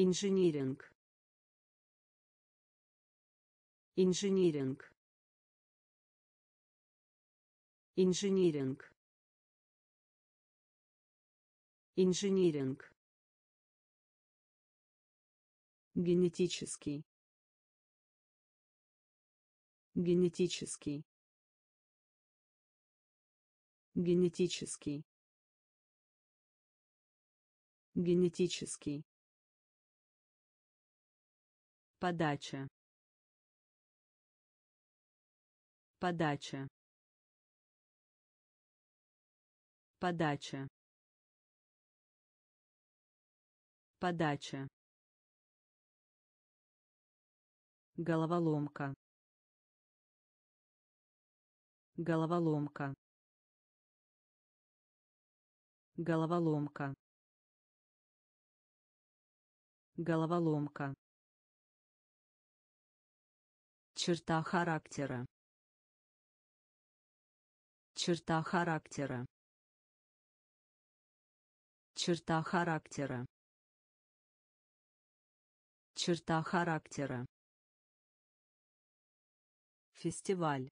инжиниринг инжиниринг инжиниринг инжиниринг генетический генетический генетический генетический подача подача подача подача головоломка головоломка головоломка головоломка черта характера черта характера черта характера черта характера фестиваль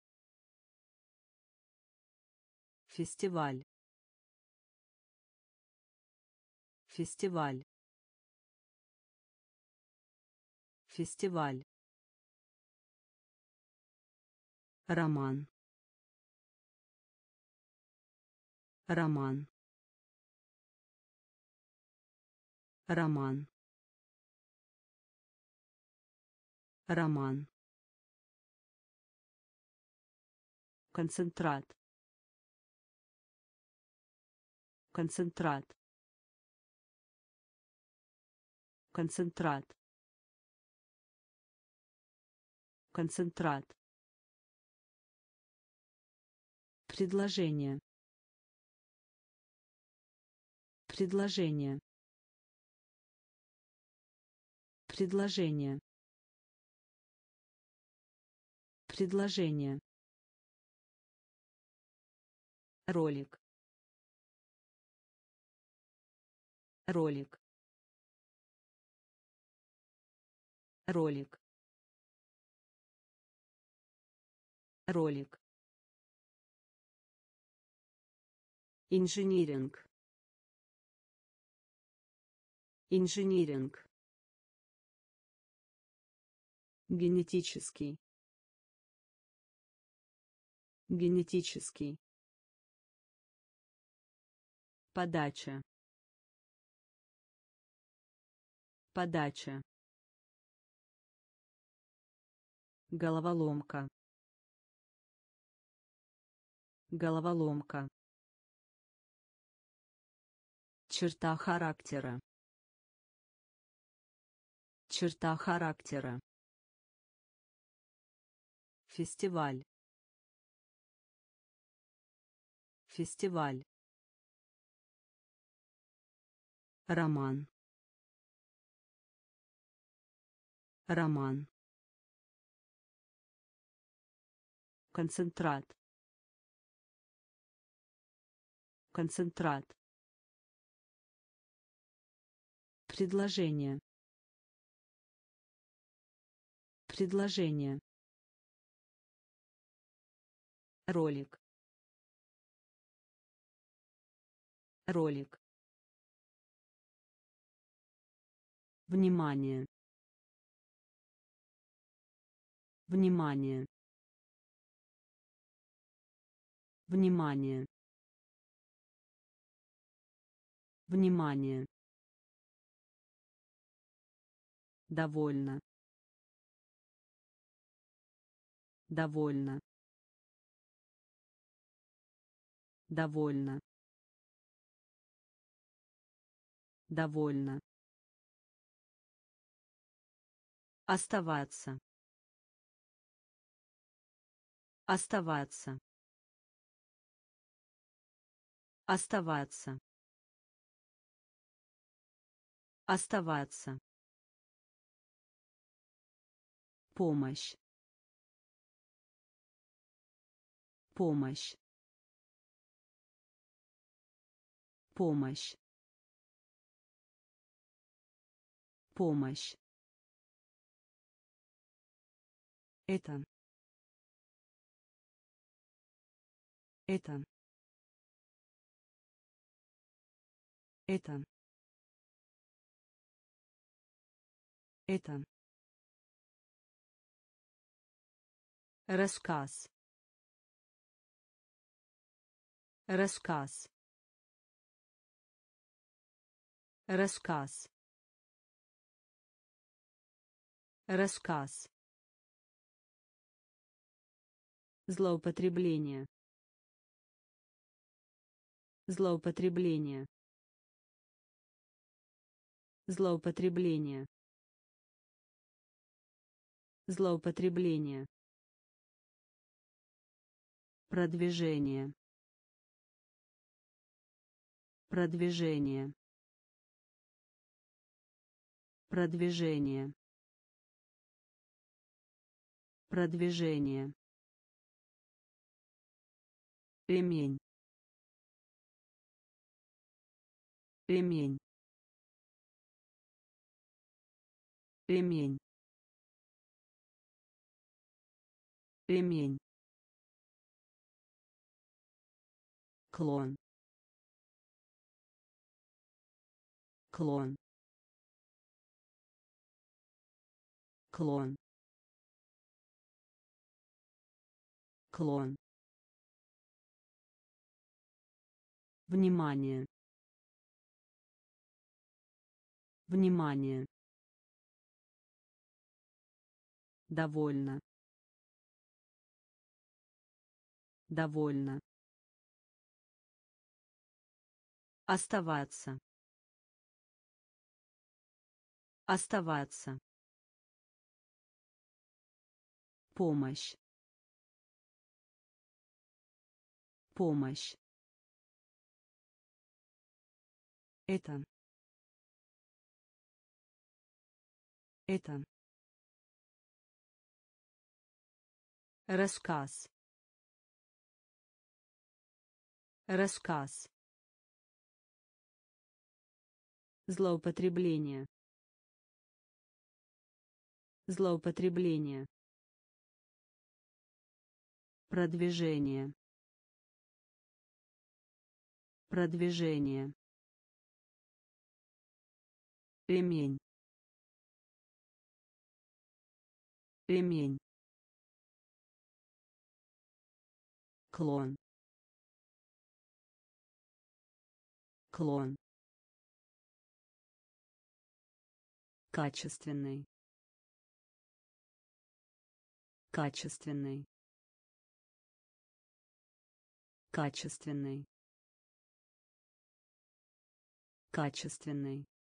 фестиваль фестиваль фестиваль роман роман роман роман концентрат концентрат концентрат концентрат предложение предложение предложение предложение ролик ролик ролик ролик инжиниринг инжиниринг генетический генетический подача подача головоломка головоломка черта характера черта характера фестиваль фестиваль роман роман концентрат концентрат предложение предложение ролик ролик внимание внимание внимание внимание довольно довольно довольно довольно оставаться оставаться оставаться оставаться помощь помощь помощь помощь, это, это, это, это, рассказ, рассказ, рассказ, рассказ, злоупотребление, злоупотребление, злоупотребление, злоупотребление, продвижение, продвижение, продвижение, продвижение, ремень, ремень, ремень, ремень, клон, клон, клон, клон, внимание, внимание, довольно, довольно, оставаться, оставаться, помощь, помощь, это, это, рассказ, рассказ, злоупотребление, злоупотребление, продвижение, продвижение, ремень, ремень, клон, клон, качественный, качественный, качественный, качественный,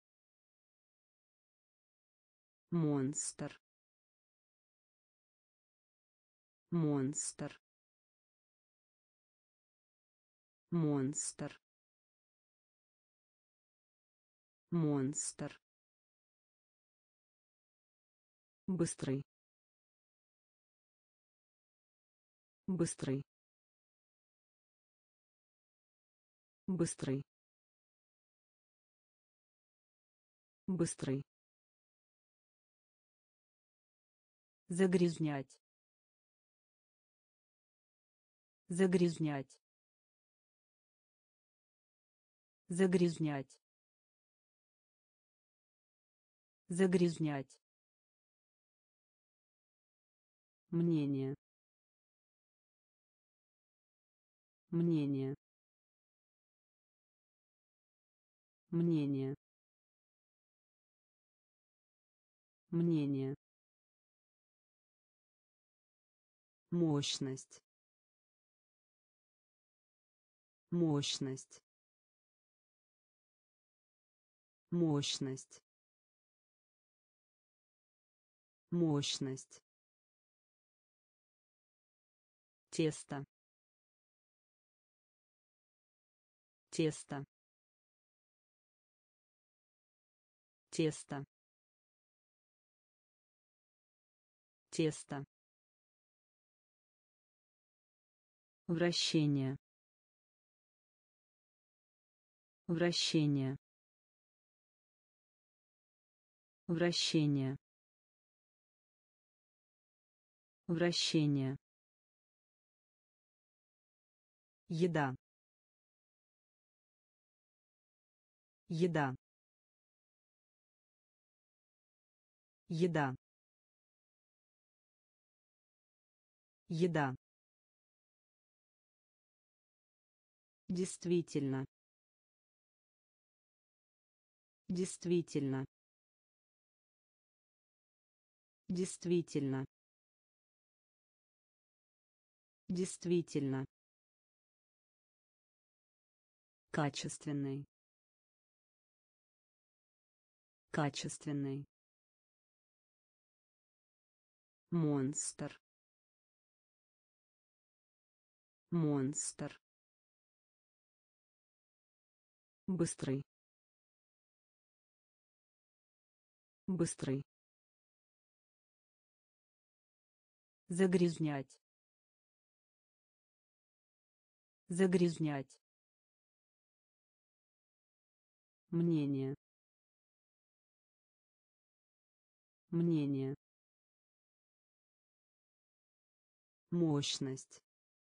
монстр, монстр, монстр, монстр, быстрый, быстрый, быстрый, быстрый, загрязнять, загрязнять, загрязнять, загрязнять, мнение, мнение, мнение, мнение, мощность, мощность, мощность, мощность, тесто, тесто, тесто, тесто, вращение, вращение, Вращение. Вращение. Еда. Еда. Еда. Еда. Действительно. Действительно. Действительно. Действительно. Качественный. Качественный. Монстр. Монстр. Быстрый. Быстрый. Загрязнять. Загрязнять. Мнение. Мнение. Мощность.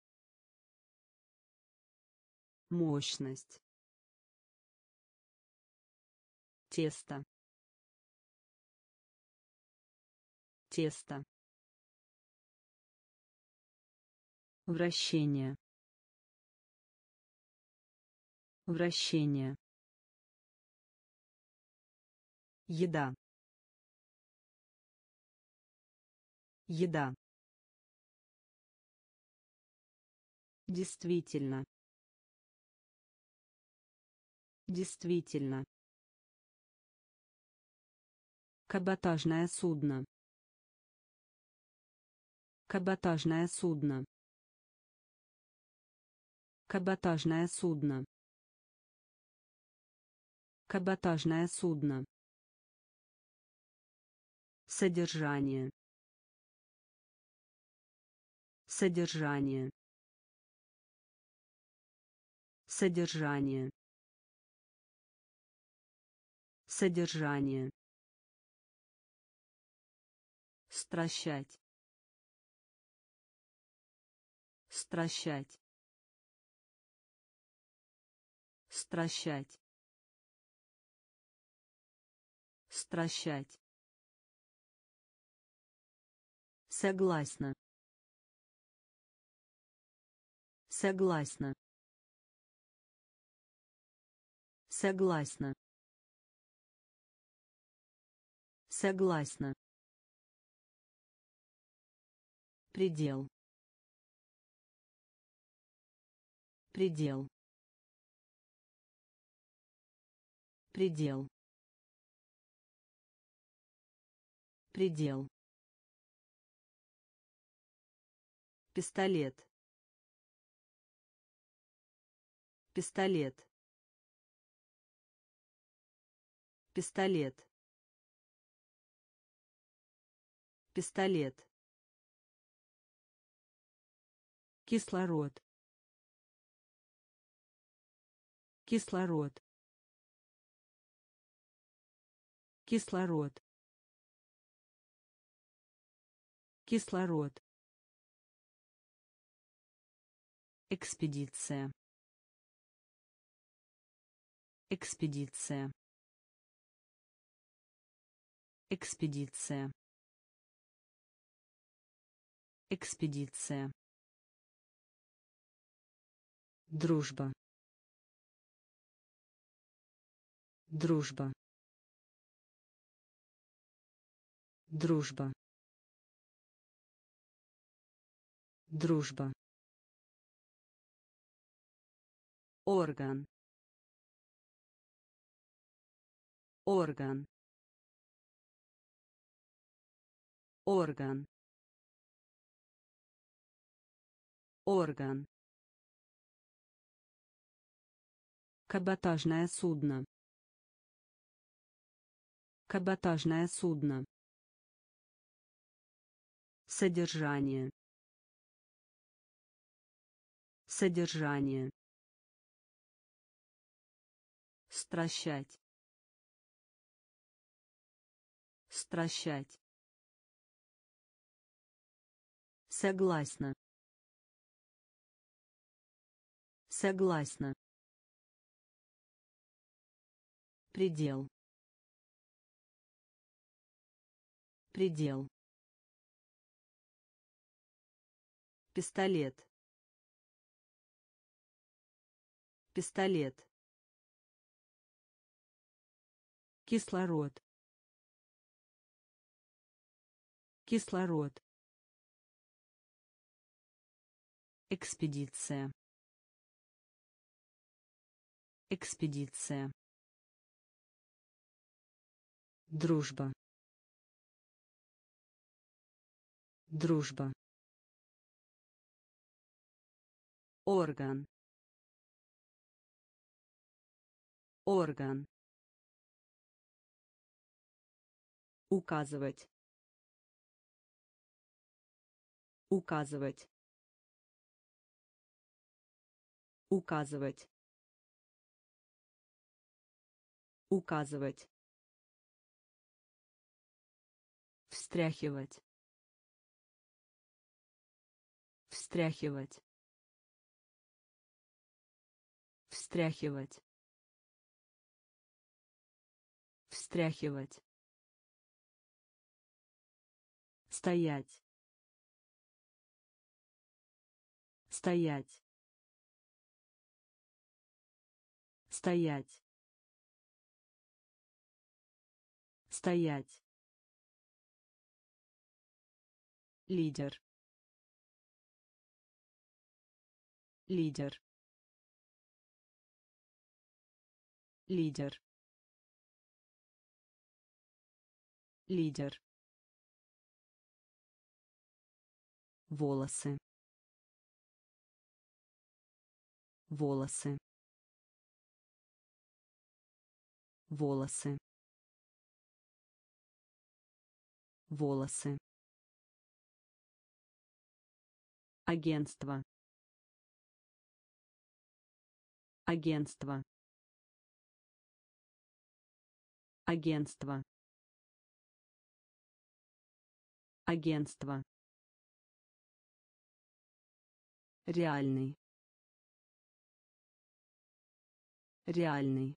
Мощность. Тесто. Тесто. Вращение. Вращение. Еда. Еда. Действительно. Действительно. Каботажное судно. Каботажное судно. Каботажное судно. Каботажное судно. Содержание. Содержание. Содержание. Содержание. Стращать. Стращать. Стращать. Стращать. Согласна. Согласна. Согласна. Согласна. Предел. Предел. Предел. Предел. Пистолет. Пистолет. Пистолет. Пистолет. Кислород. Кислород. Кислород. Кислород. Экспедиция. Экспедиция. Экспедиция. Экспедиция. Дружба. Дружба. Дружба. Дружба. Орган. Орган. Орган. Орган. Каботажное судно. Каботажное судно. Содержание. Содержание. Стращать. Стращать. Согласна. Согласна. Предел. Предел. Пистолет. Пистолет. Кислород. Кислород. Экспедиция. Экспедиция. Дружба. Дружба. Орган. Орган. Указывать. Указывать. Указывать. Указывать. Встряхивать. Встряхивать. Встряхивать. Встряхивать. Стоять. Стоять. Стоять. Стоять. Лидер. Лидер. Лидер. Лидер. Волосы. Волосы. Волосы. Волосы. Агентство. Агентство. Агентство. Агентство. Реальный. Реальный.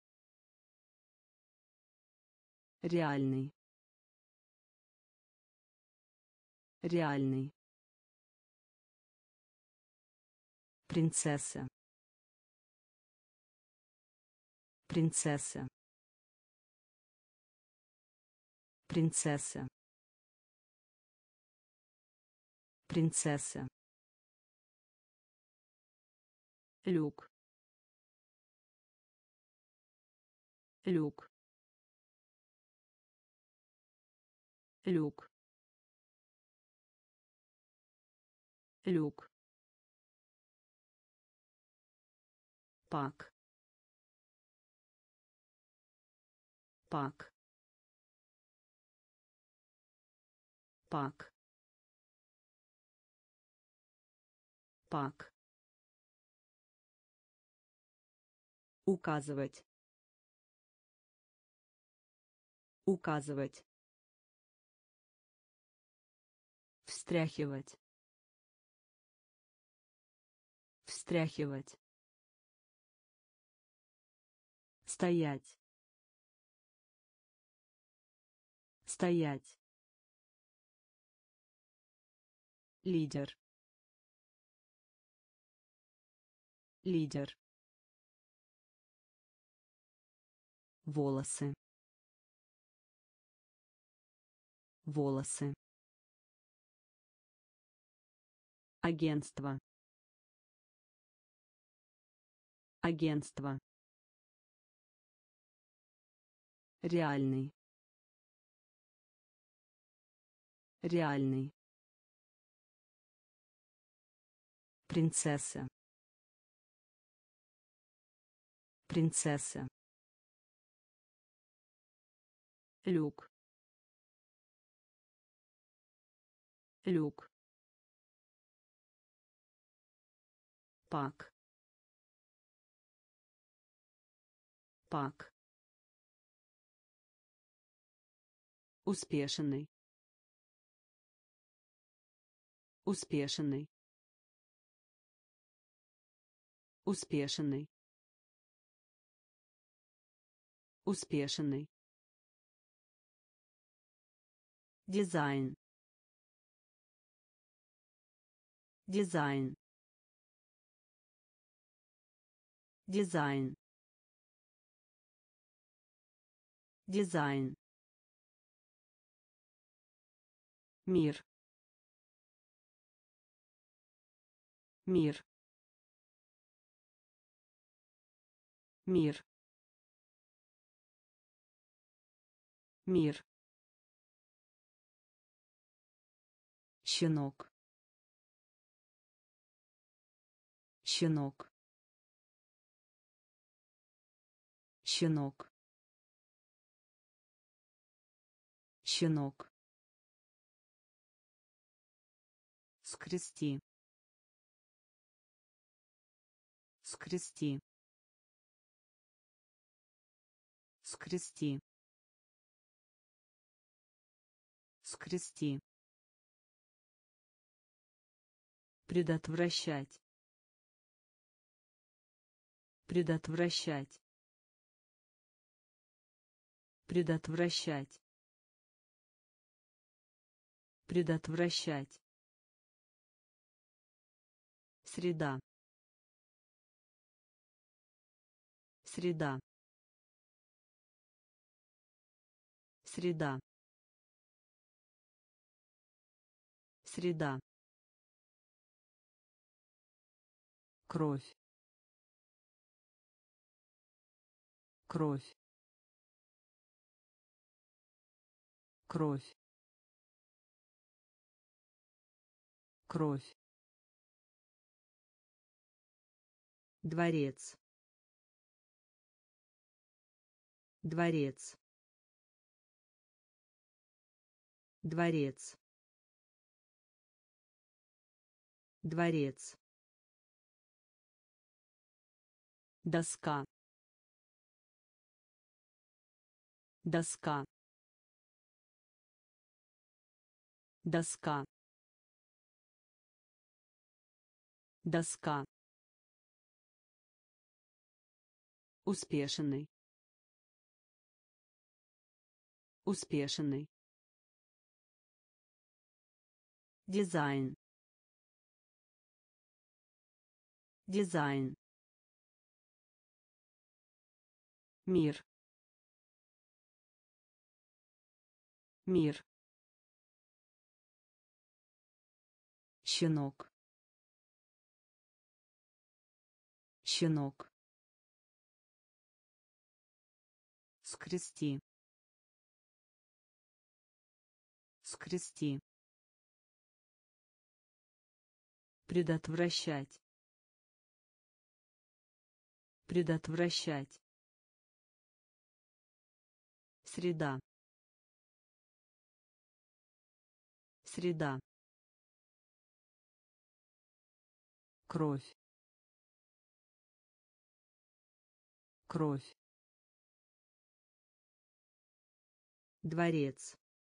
Реальный. Реальный. Принцесса. Принцесса. Принцесса. Принцесса. Люк. Люк. Люк. Люк. Пак. Пак. Пак. Пак. Указывать. Указывать. Встряхивать. Встряхивать. Стоять. Стоять. Лидер. Лидер. Волосы. Волосы. Агентство. Агентство. Реальный. Реальный. Принцесса. Принцесса. Люк. Люк. Пак. Пак. Успешный. Успешный. Успешный. Успешный. Дизайн. Дизайн. Дизайн. Дизайн. Мир. Мир. Мир. Мир. Щенок. Щенок. Щенок. Щенок. Скрести. Скрести. Скрести. Скрести. Предотвращать. Предотвращать. Предотвращать. Предотвращать. Среда. Среда. Среда. Среда. Кровь. Кровь. Кровь. Кровь. Дворец. Дворец. Дворец. Дворец. Доска. Доска. Доска. Доска. Успешный. Успешный. Дизайн. Дизайн. Мир. Мир. Щенок. Щенок. Скрести. Скрести. Предотвращать. Предотвращать. Среда. Среда. Кровь. Кровь. Дворец.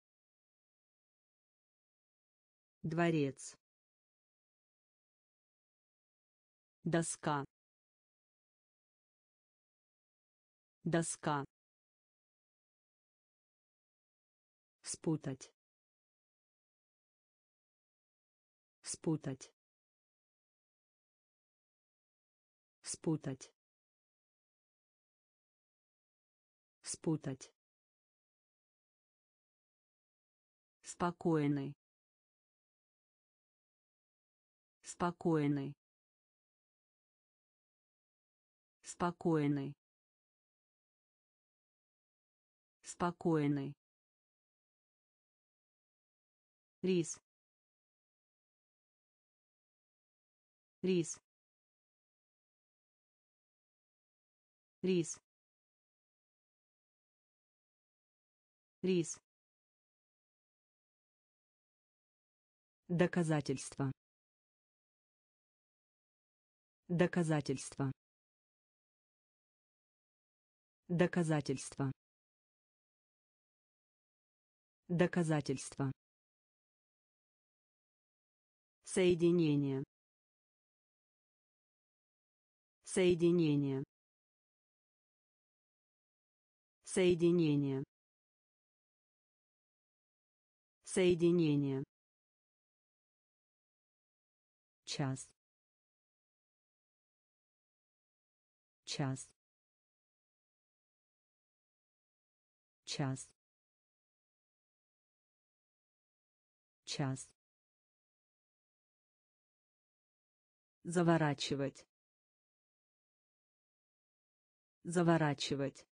Дворец. Доска. Доска. Спутать. Спутать. Спутать. Спутать. Спокойный. Спокойный. Спокойный. Спокойный. Рис. Рис. Рис. Рис. Доказательство. Доказательство. Доказательство. Доказательство. Соединение. Соединение. Соединение. Соединение. Час. Час. Час. Час. Заворачивать. Заворачивать.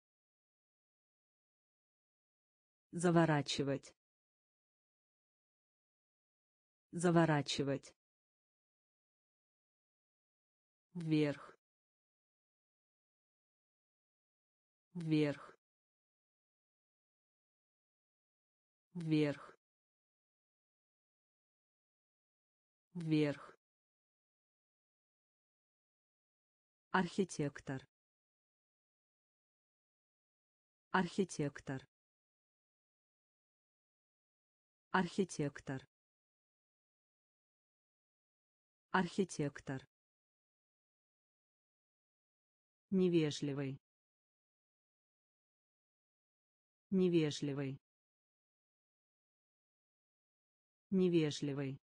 Заворачивать. Заворачивать. Вверх. Вверх. Вверх. Вверх. Архитектор. Архитектор. Архитектор. Архитектор. Невежливый. Невежливый. Невежливый.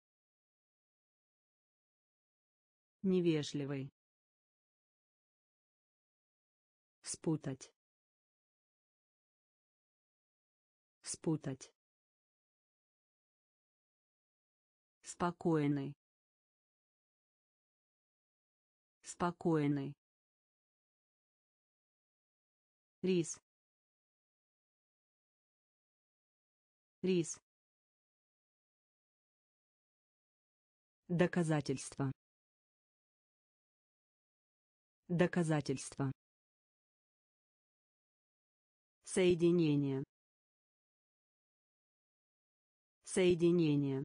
Невежливый. Спутать. Спутать. Спокойный. Спокойный. Рис. Рис. Доказательство. Доказательство. Соединение. Соединение.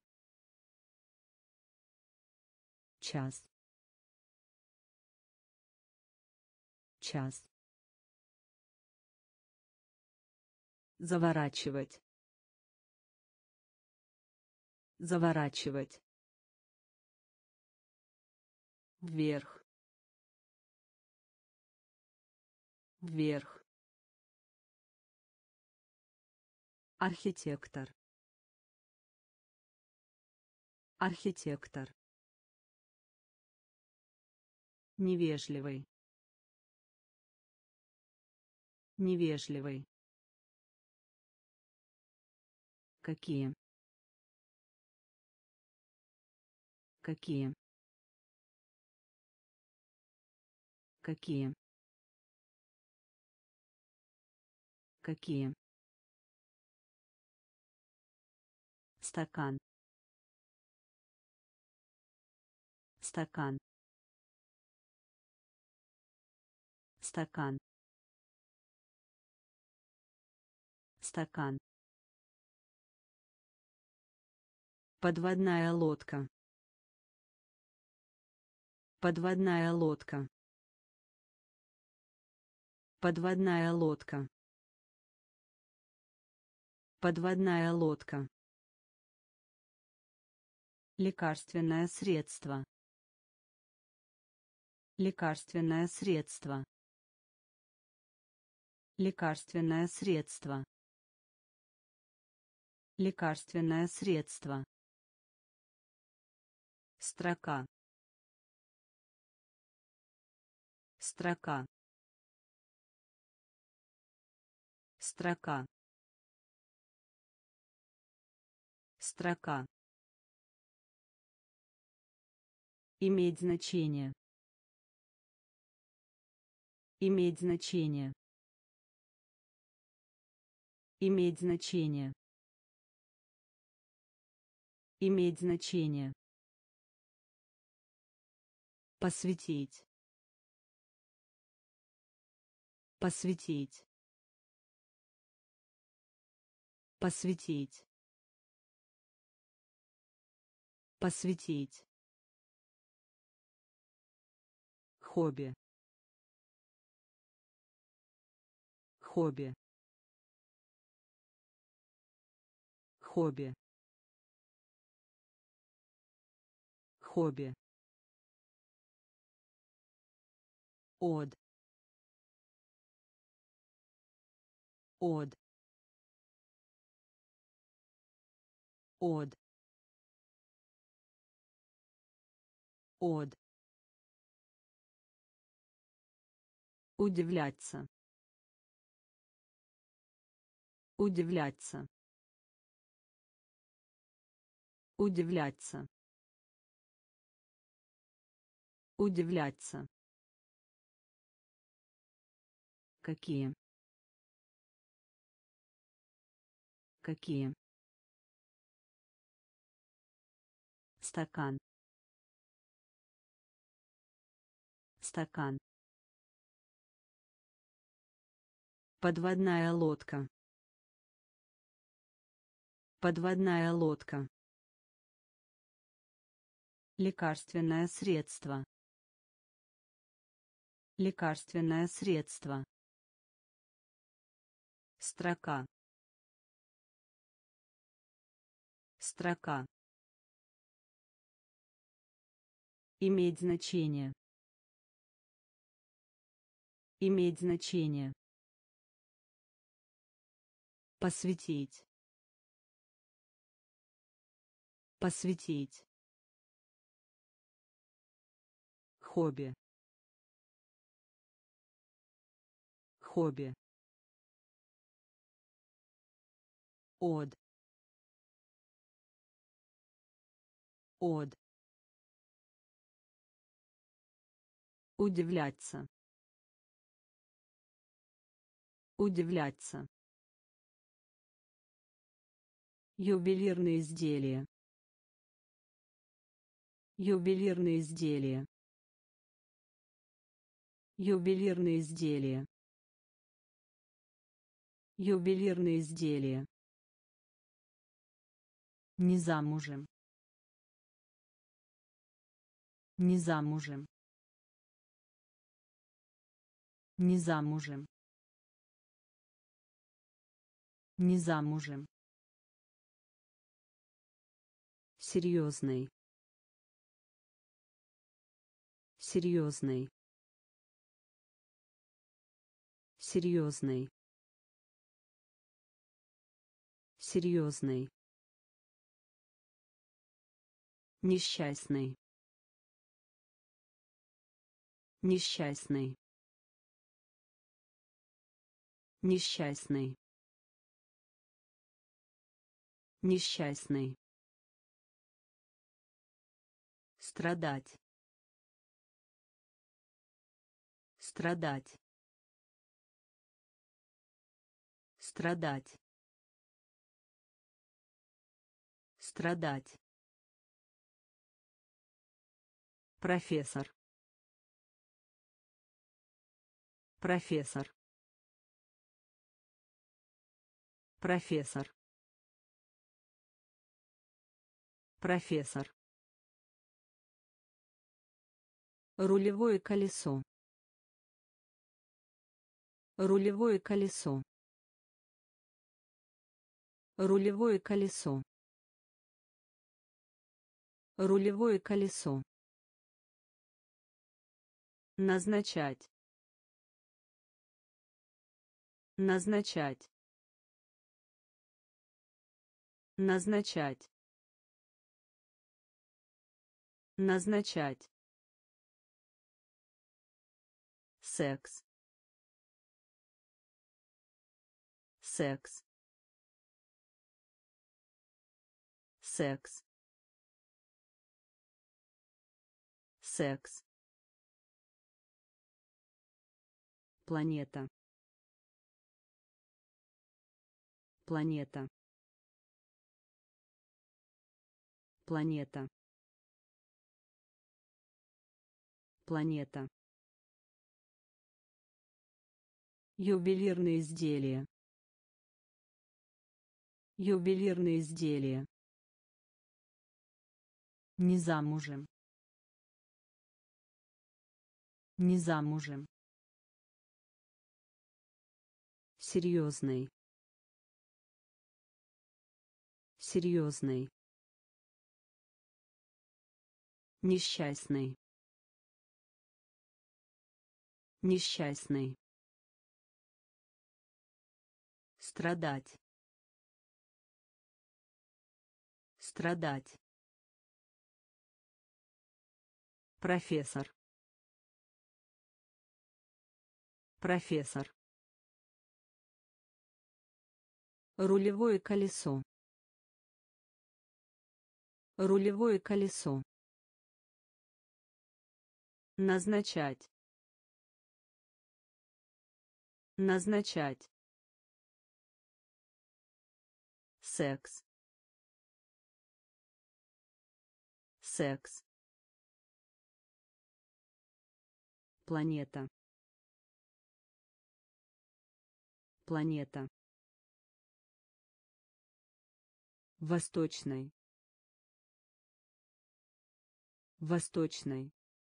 Час. Час. Заворачивать. Заворачивать. Вверх. Вверх. Архитектор. Архитектор. Невежливый. Невежливый. Какие? Какие? Какие? Какие? Стакан. Стакан. Стакан. Стакан. Подводная лодка. Подводная лодка. Подводная лодка. Подводная лодка. Лекарственное средство. Лекарственное средство. Лекарственное средство. Лекарственное средство. Строка. Строка. Строка. Строка. Иметь значение. Иметь значение. Иметь значение. Иметь значение. Посвятить. Посвятить. Посвятить. Посвятить. Хобби. Хобби. хобби, хобби, од, од, од, од, удивляться, удивляться, удивляться, удивляться. Какие? Какие? Стакан. Стакан. Подводная лодка. Подводная лодка. Лекарственное средство. Лекарственное средство. Строка. Строка. Иметь значение. Иметь значение. Посвятить. Посвятить. Хобби. Хобби. Од. Од. Удивляться. Удивляться. Ювелирные изделия. Ювелирные изделия. Ювелирные изделия. Ювелирные изделия. Не замужем. Не замужем. Не замужем. Не замужем. Серьезный. Серьезный. Серьезный. Серьезный. Несчастный. Несчастный. Несчастный. Несчастный. Страдать. Страдать. Страдать. Страдать. Профессор. Профессор. Профессор. Профессор. Рулевое колесо. Рулевое колесо. Рулевое колесо. Рулевое колесо. Назначать. Назначать. Назначать. Назначать. Секс. Секс. Секс. Секс. Планета. Планета. Планета. Планета. Ювелирные изделия. Ювелирные изделия. Не замужем. Не замужем. Серьезный. Серьезный. Несчастный. Несчастный. Страдать. Страдать. Профессор. Профессор. Рулевое колесо. Рулевое колесо. Назначать. Назначать. Секс. Секс. Планета. Планета. Восточный. Восточный.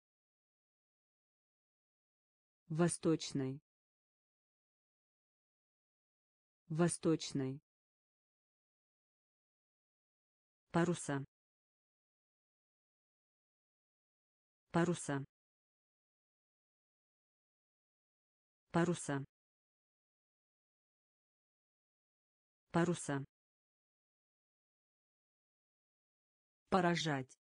Восточный. Восточный. Паруса. Паруса. Паруса. Паруса. Поражать.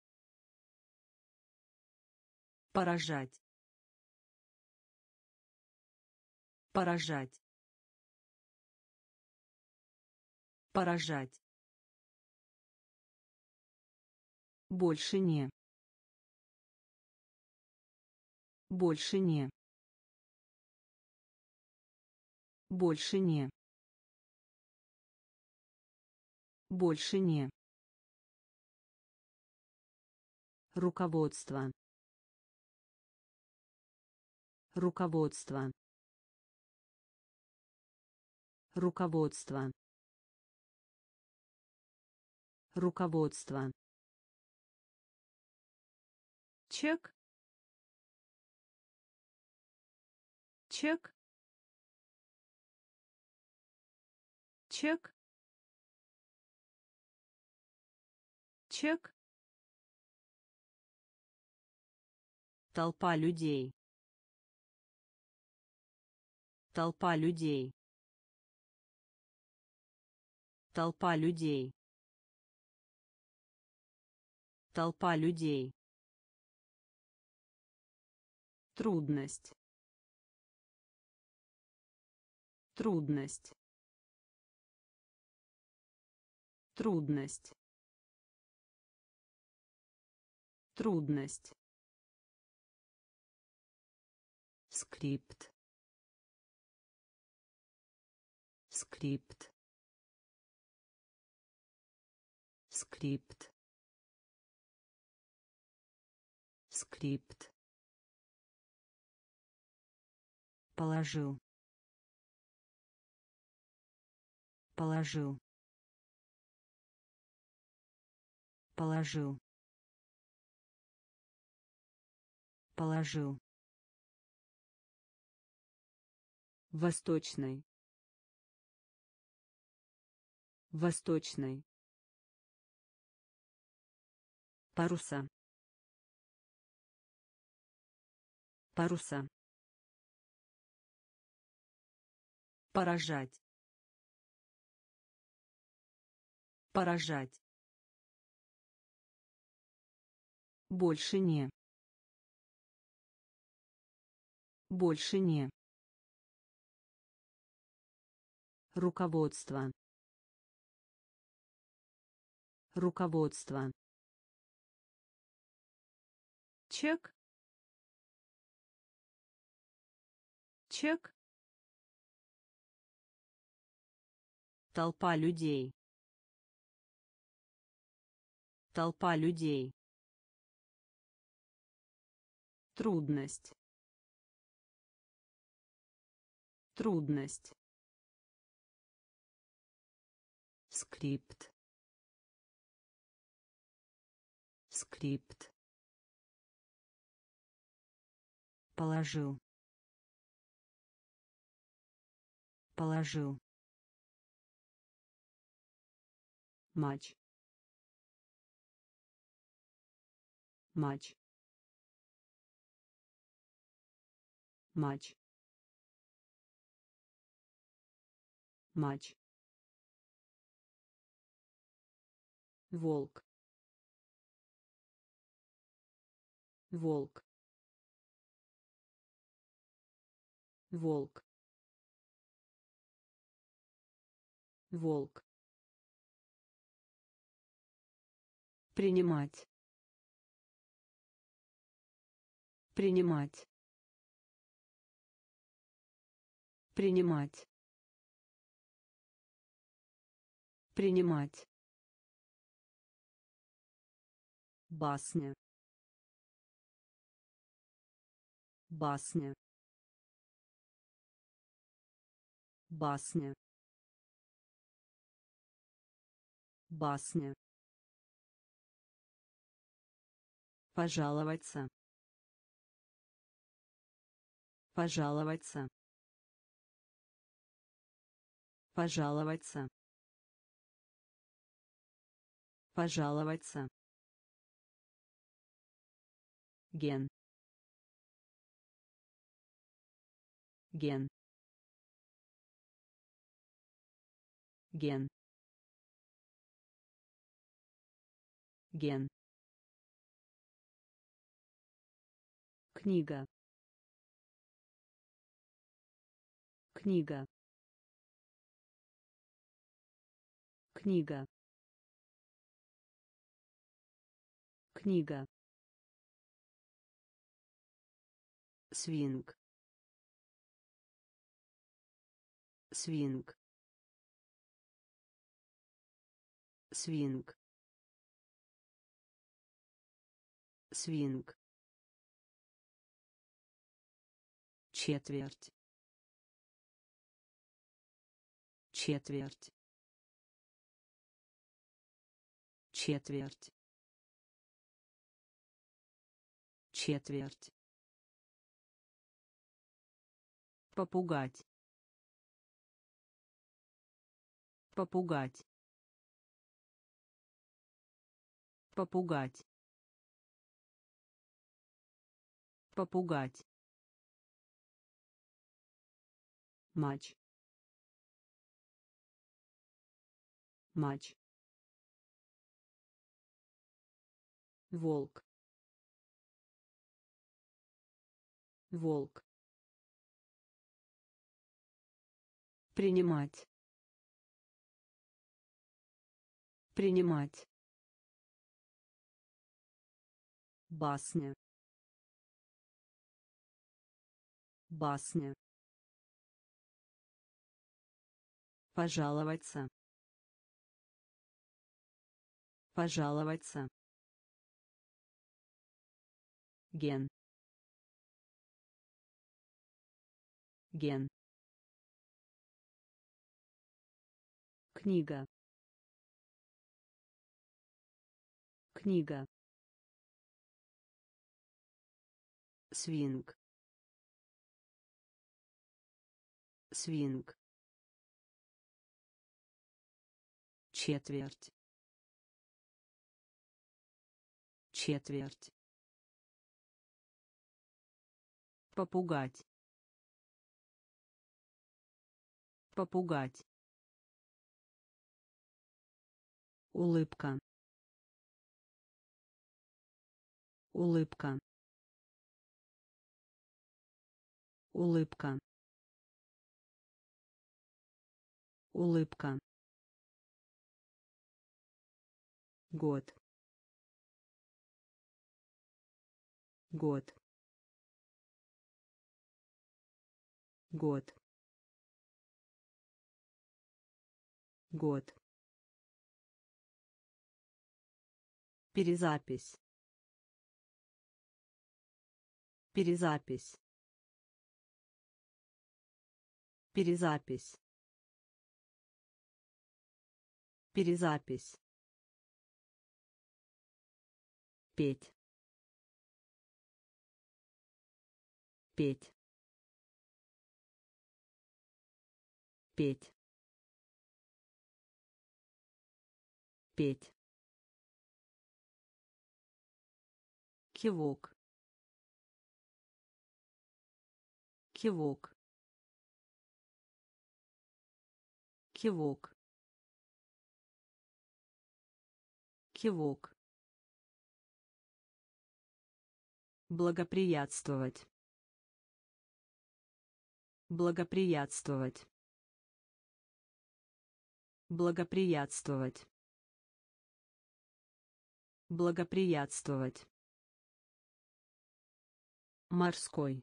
Поражать. Поражать. Поражать. Больше не. Больше не. Больше не. Больше не. Руководство. Руководство. Руководство. Руководство. Чек. Чек. Чек. Чек. Толпа людей. Толпа людей. Толпа людей. Толпа людей. Трудность. Трудность. Трудность. Трудность. Скрипт. Скрипт. Скрипт. Скрипт. Положил. Положил. Положил. Положил. Восточный. Восточный. Паруса. Паруса. Поражать. Поражать. Больше не. Больше не. Руководство. Руководство. Чек. Чек. Толпа людей. Толпа людей. Трудность. Трудность. Скрипт. Скрипт. Положил. Положил. матч, матч, матч, матч, волк, волк, волк, волк, принимать, принимать, принимать, принимать, басня, басня, басня, басня, пожаловаться, пожаловаться, пожаловаться, пожаловаться, ген, ген, ген, ген, книга, книга, книга, книга, свинг, свинг, свинг, свинг, четверть, четверть, четверть, четверть, попугать, попугать, попугать, попугать, матч, матч, волк, волк, принимать, принимать, басня, басня, пожаловаться, пожаловаться, ген, ген, книга, книга, свинг, свинг, четверть, четверть, попугать, попугать, улыбка, улыбка, улыбка, улыбка, год, год, год, год, перезапись, перезапись, перезапись, перезапись, петь, петь, петь, петь, кивок, кивок, кивок, кивок, благоприятствовать, благоприятствовать, благоприятствовать, благоприятствовать, морской,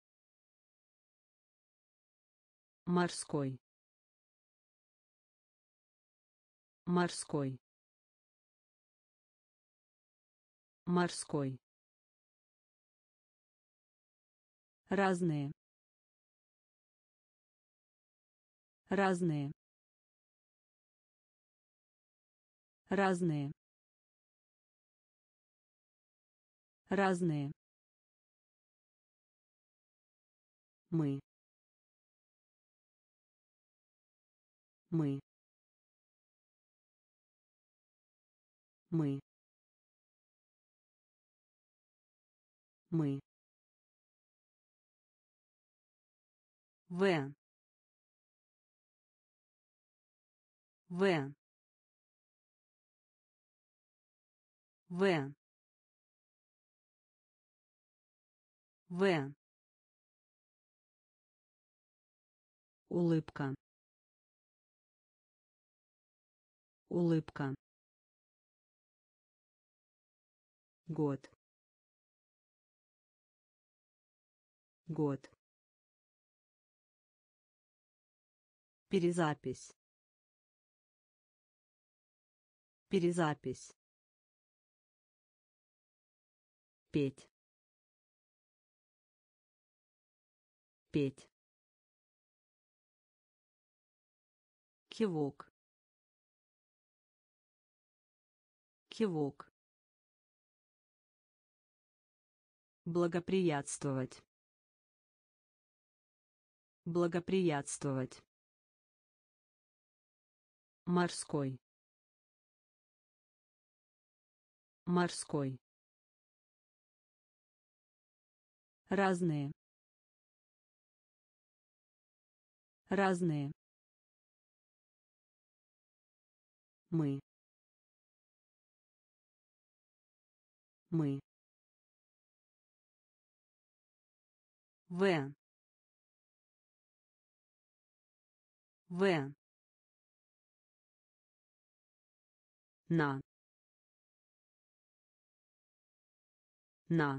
морской, морской, морской, разные, разные, разные, разные, мы, мы, мы, мы, в, в, в, в, улыбка, улыбка, год, год, перезапись, перезапись, петь, петь, кивок, кивок, благоприятствовать, благоприятствовать, морской, морской, разные, разные, мы, мы, в, в, на, на,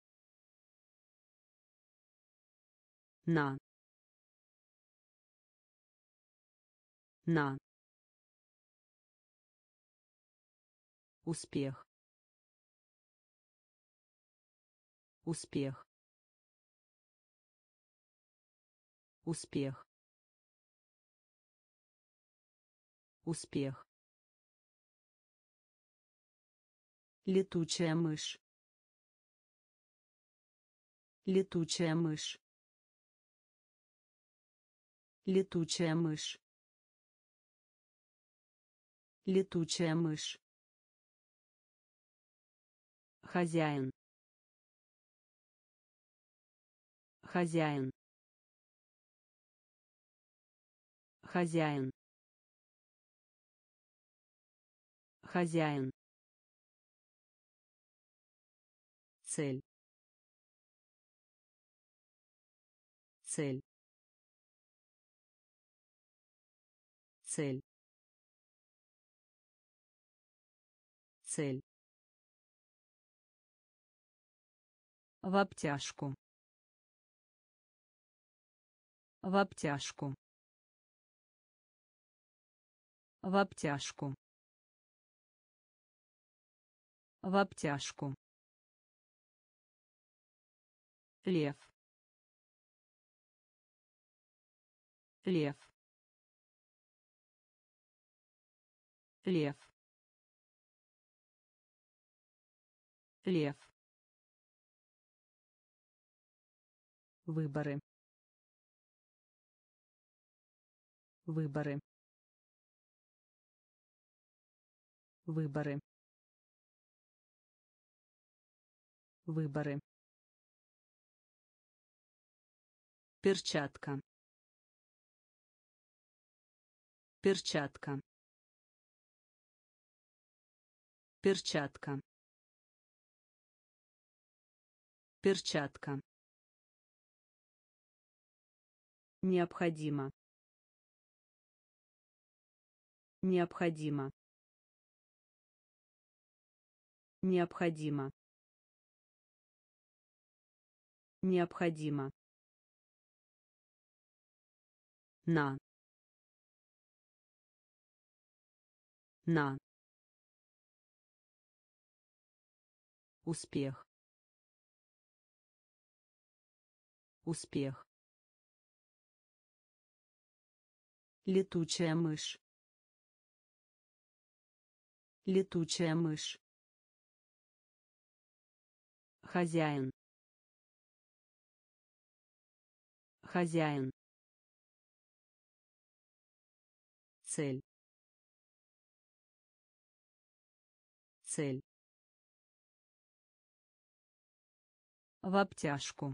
на, на, успех, успех, успех, успех, летучая мышь, летучая мышь, летучая мышь, летучая мышь, хозяин, хозяин, хозяин, хозяин, цель, цель, цель, цель, в обтяжку, в обтяжку, в обтяжку, в обтяжку, лев, лев, лев, лев, выборы, выборы, выборы, выборы, перчатка, перчатка, перчатка, перчатка, необходимо, необходимо, необходимо, необходимо, на, на, успех, успех, летучая мышь, летучая мышь, хозяин, хозяин, цель, цель, в обтяжку,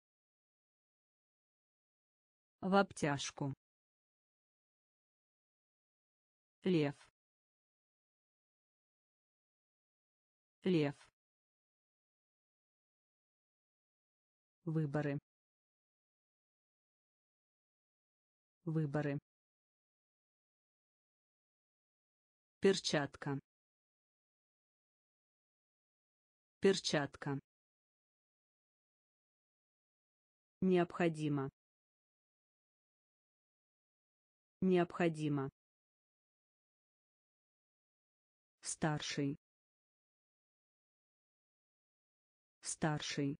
в обтяжку, лев, лев, выборы, выборы, перчатка, перчатка, необходимо, необходимо, старший, старший,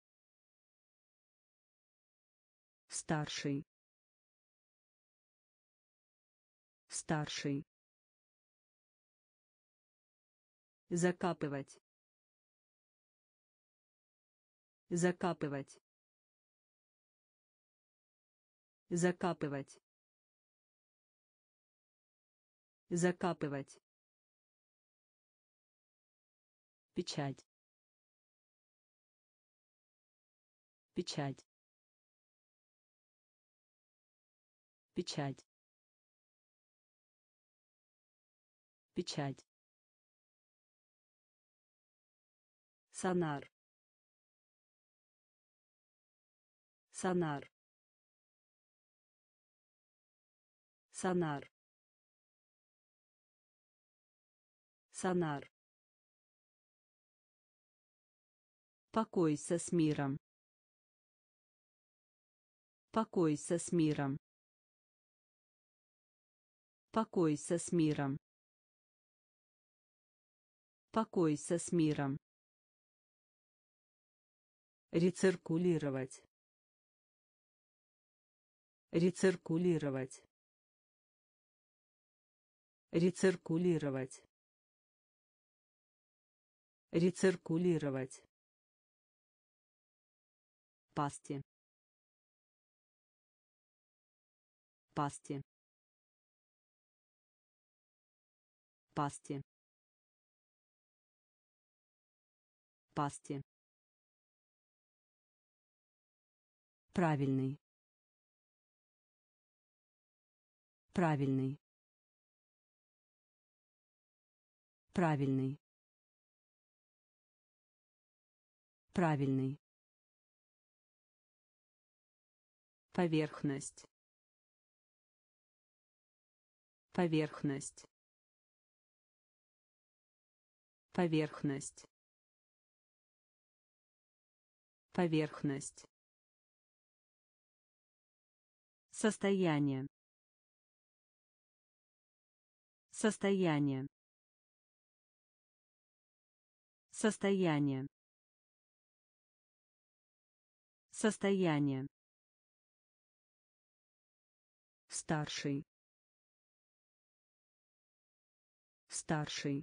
старший, старший, закапывать, закапывать, закапывать, закапывать, печать, печать, печать, печать, сонар, сонар, сонар, сонар, покойся с миром, покойся с миром, покойся с миром, покойся с миром, рециркулировать, рециркулировать, рециркулировать, рециркулировать, пасти, пасти, пасти, пасти, правильный, правильный, правильный, правильный, поверхность, поверхность, поверхность, поверхность, состояние, состояние, состояние, состояние, старший, старший,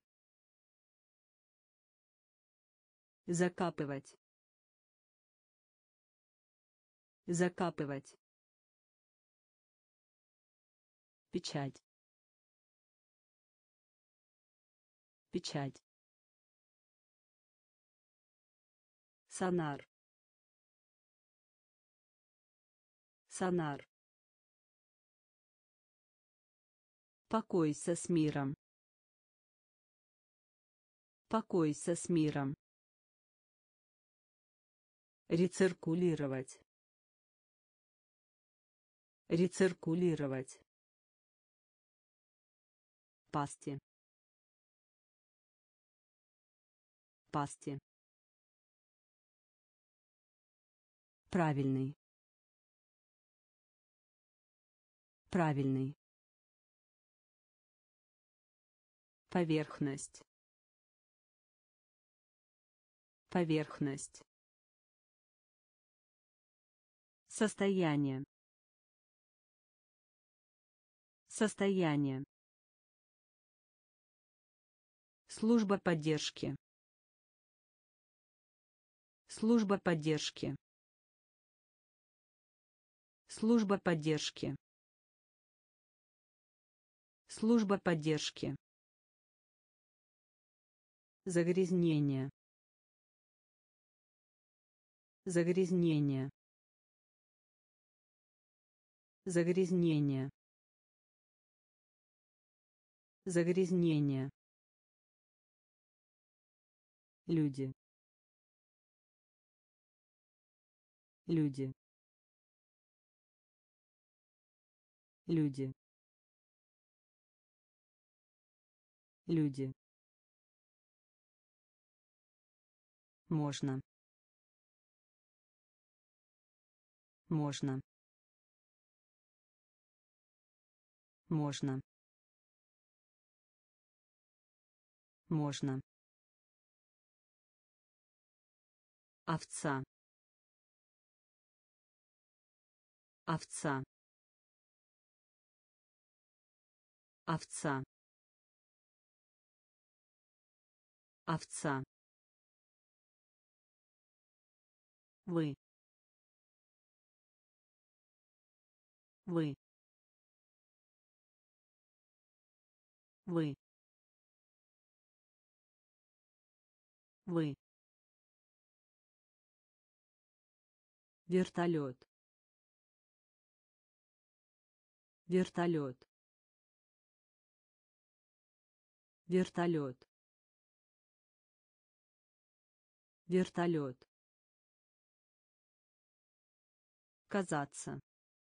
закапывать, закапывать, печать, печать, сонар, сонар, покойся с миром, покойся с миром, рециркулировать, рециркулировать, пасти, пасти, правильный, правильный, поверхность, поверхность, состояние, состояние, служба поддержки, служба поддержки, служба поддержки, служба поддержки, загрязнение, загрязнение, загрязнение, загрязнение, люди, люди, люди, люди, можно, можно, можно, можно, овца, овца, овца, овца, вы, вы, вы, вы, вертолет, вертолет, вертолет, вертолет, казаться,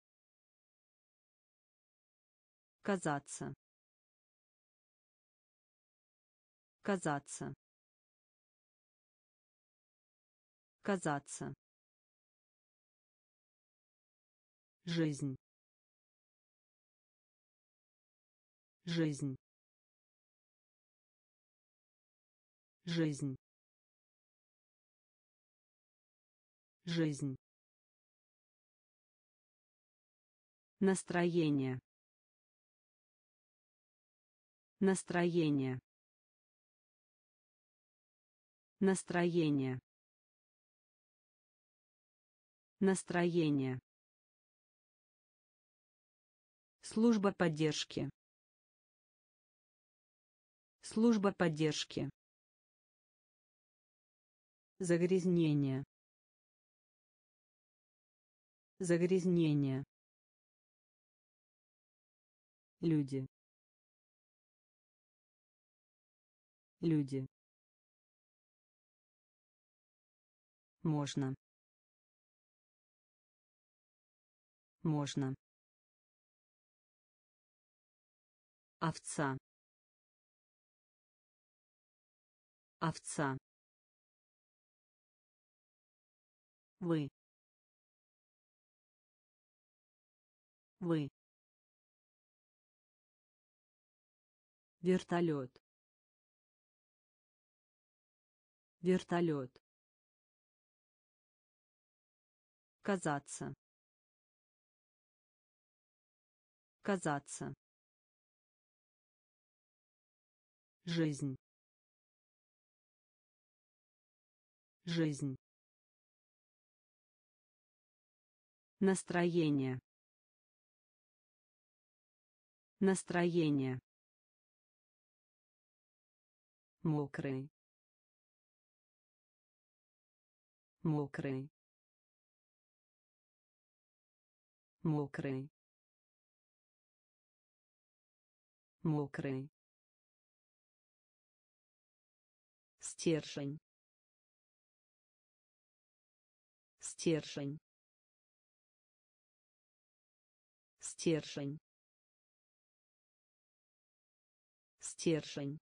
казаться, казаться, казаться, жизнь, жизнь, жизнь, жизнь, настроение, настроение, настроение, настроение, служба поддержки, служба поддержки, загрязнение, загрязнение, люди, люди, можно, можно, овца, овца, вы, вы, вертолет, вертолет, казаться, казаться, жизнь, жизнь, настроение, настроение, мокрый, мокрый, мокрый, мокрый, стержень, стержень, стержень, стержень,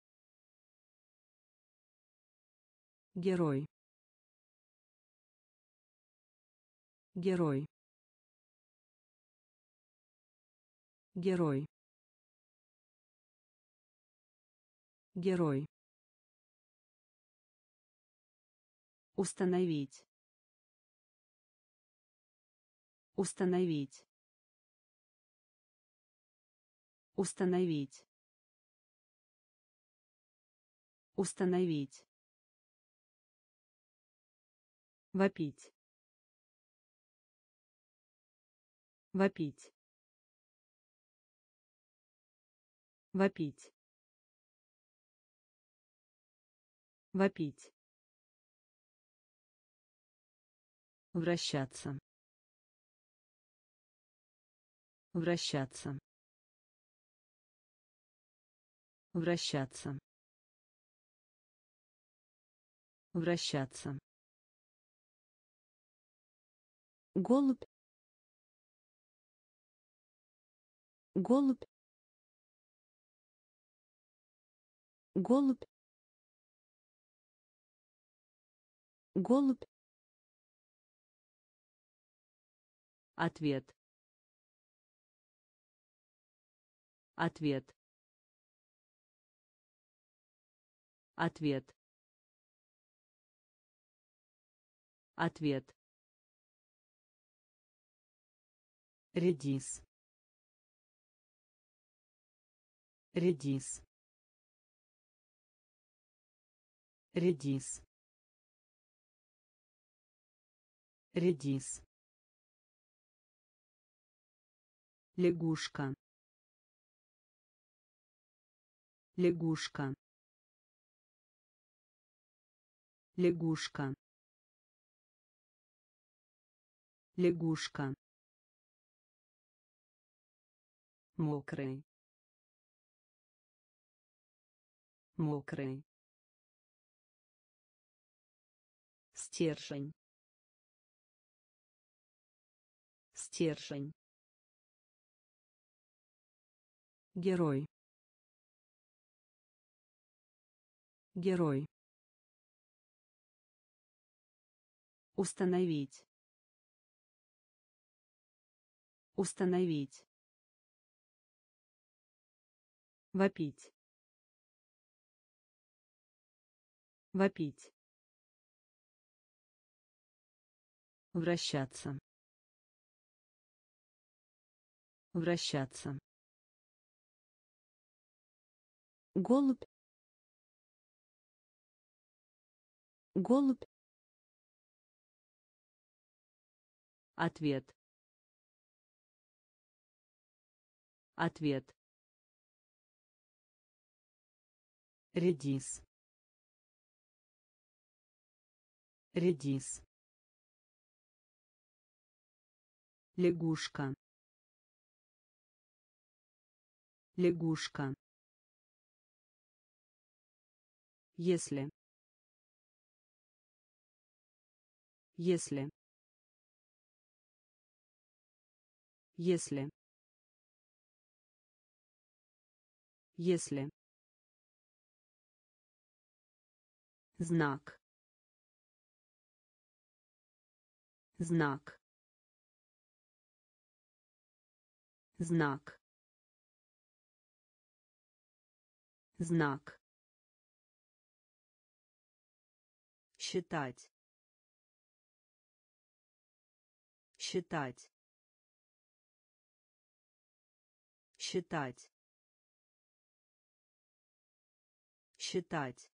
герой, герой, герой, герой, установить, установить, установить, установить, вопить, вопить, вопить, вопить, вращаться, вращаться, вращаться, вращаться, голубь, голубь, голубь, голубь, ответ, ответ, ответ, ответ, редис, редис, редис, редис, лягушка, лягушка, лягушка, лягушка, мокрый, мокрый, стержень, стержень, герой, герой, установить, установить, вопить, вопить, вращаться, вращаться, голубь, голубь, ответ, ответ, редис, редис, лягушка, лягушка, если, если, если, если, знак, знак, знак, знак, считать, считать, считать, считать,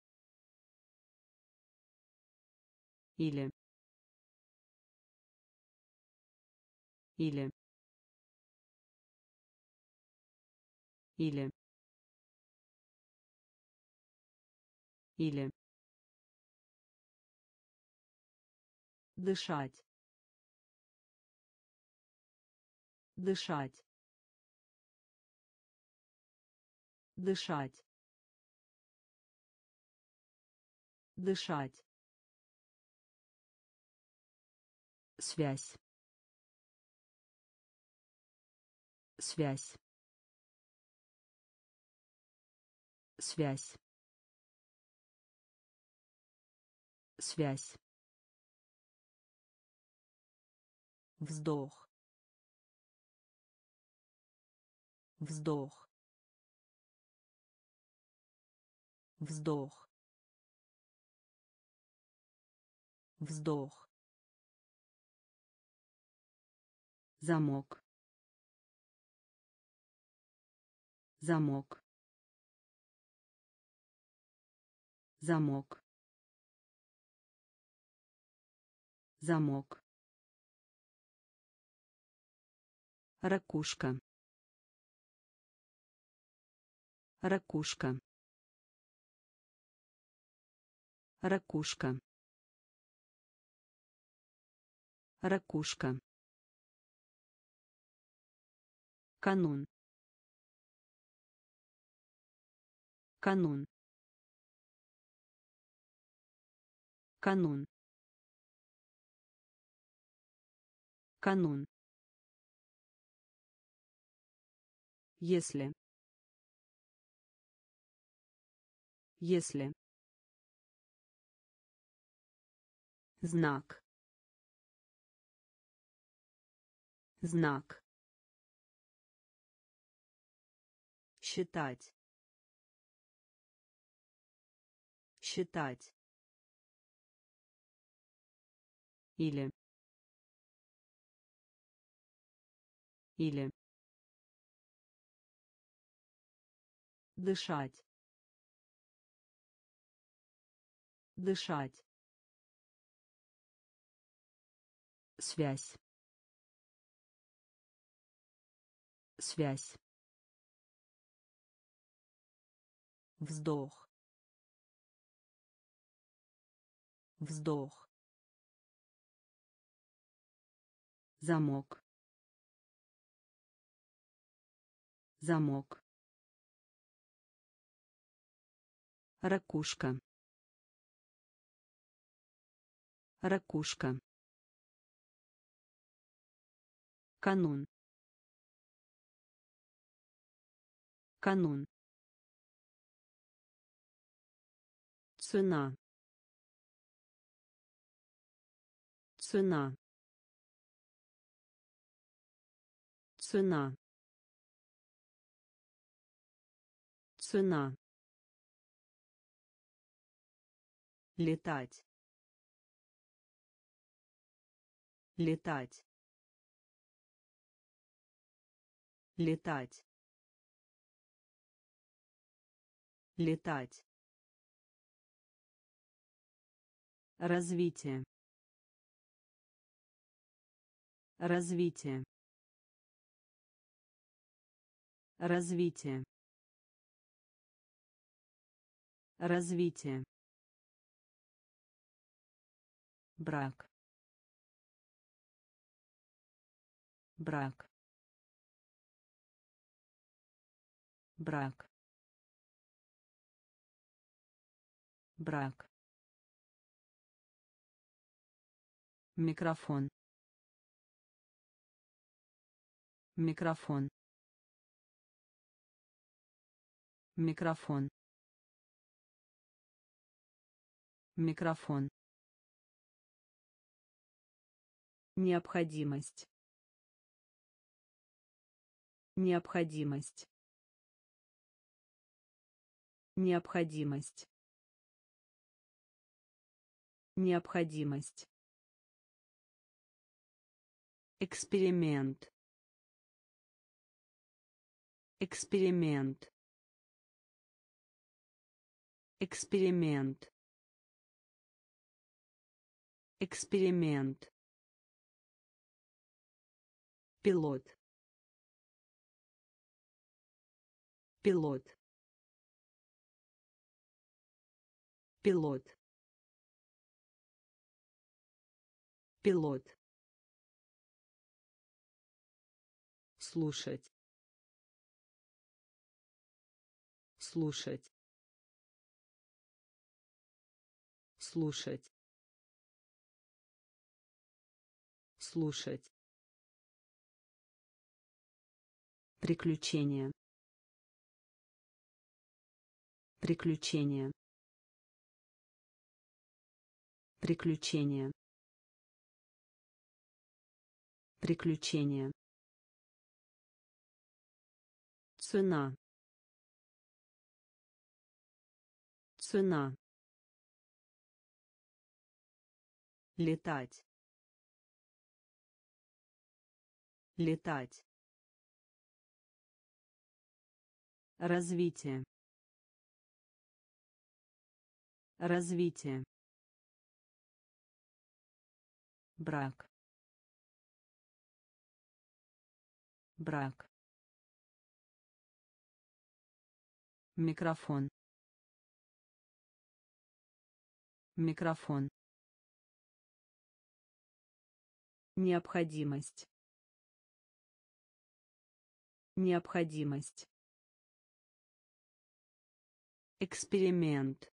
или, или, или, или дышать, дышать, дышать, дышать, связь, связь, связь, связь, вздох, вздох, вздох, вздох, замок, замок, замок, замок, ракушка, ракушка, ракушка, ракушка, канун, канун, канун, канун, если, если, знак, знак, считать, считать, или дышать, дышать, связь, связь, вздох, вздох, замок, замок, ракушка, ракушка, канун, канун, цена, цена, цена, цена, летать, летать, летать, летать, развитие, развитие, развитие, развитие, брак, брак, брак, брак, микрофон, микрофон, микрофон, микрофон, необходимость, необходимость, необходимость, необходимость, эксперимент, эксперимент, эксперимент, эксперимент, пилот, пилот, пилот, пилот, слушать, слушать, слушать, слушать, приключения, приключения, приключения, приключения, цена, цена, летать, летать, развитие, развитие, брак, брак, микрофон, микрофон, необходимость, необходимость, эксперимент,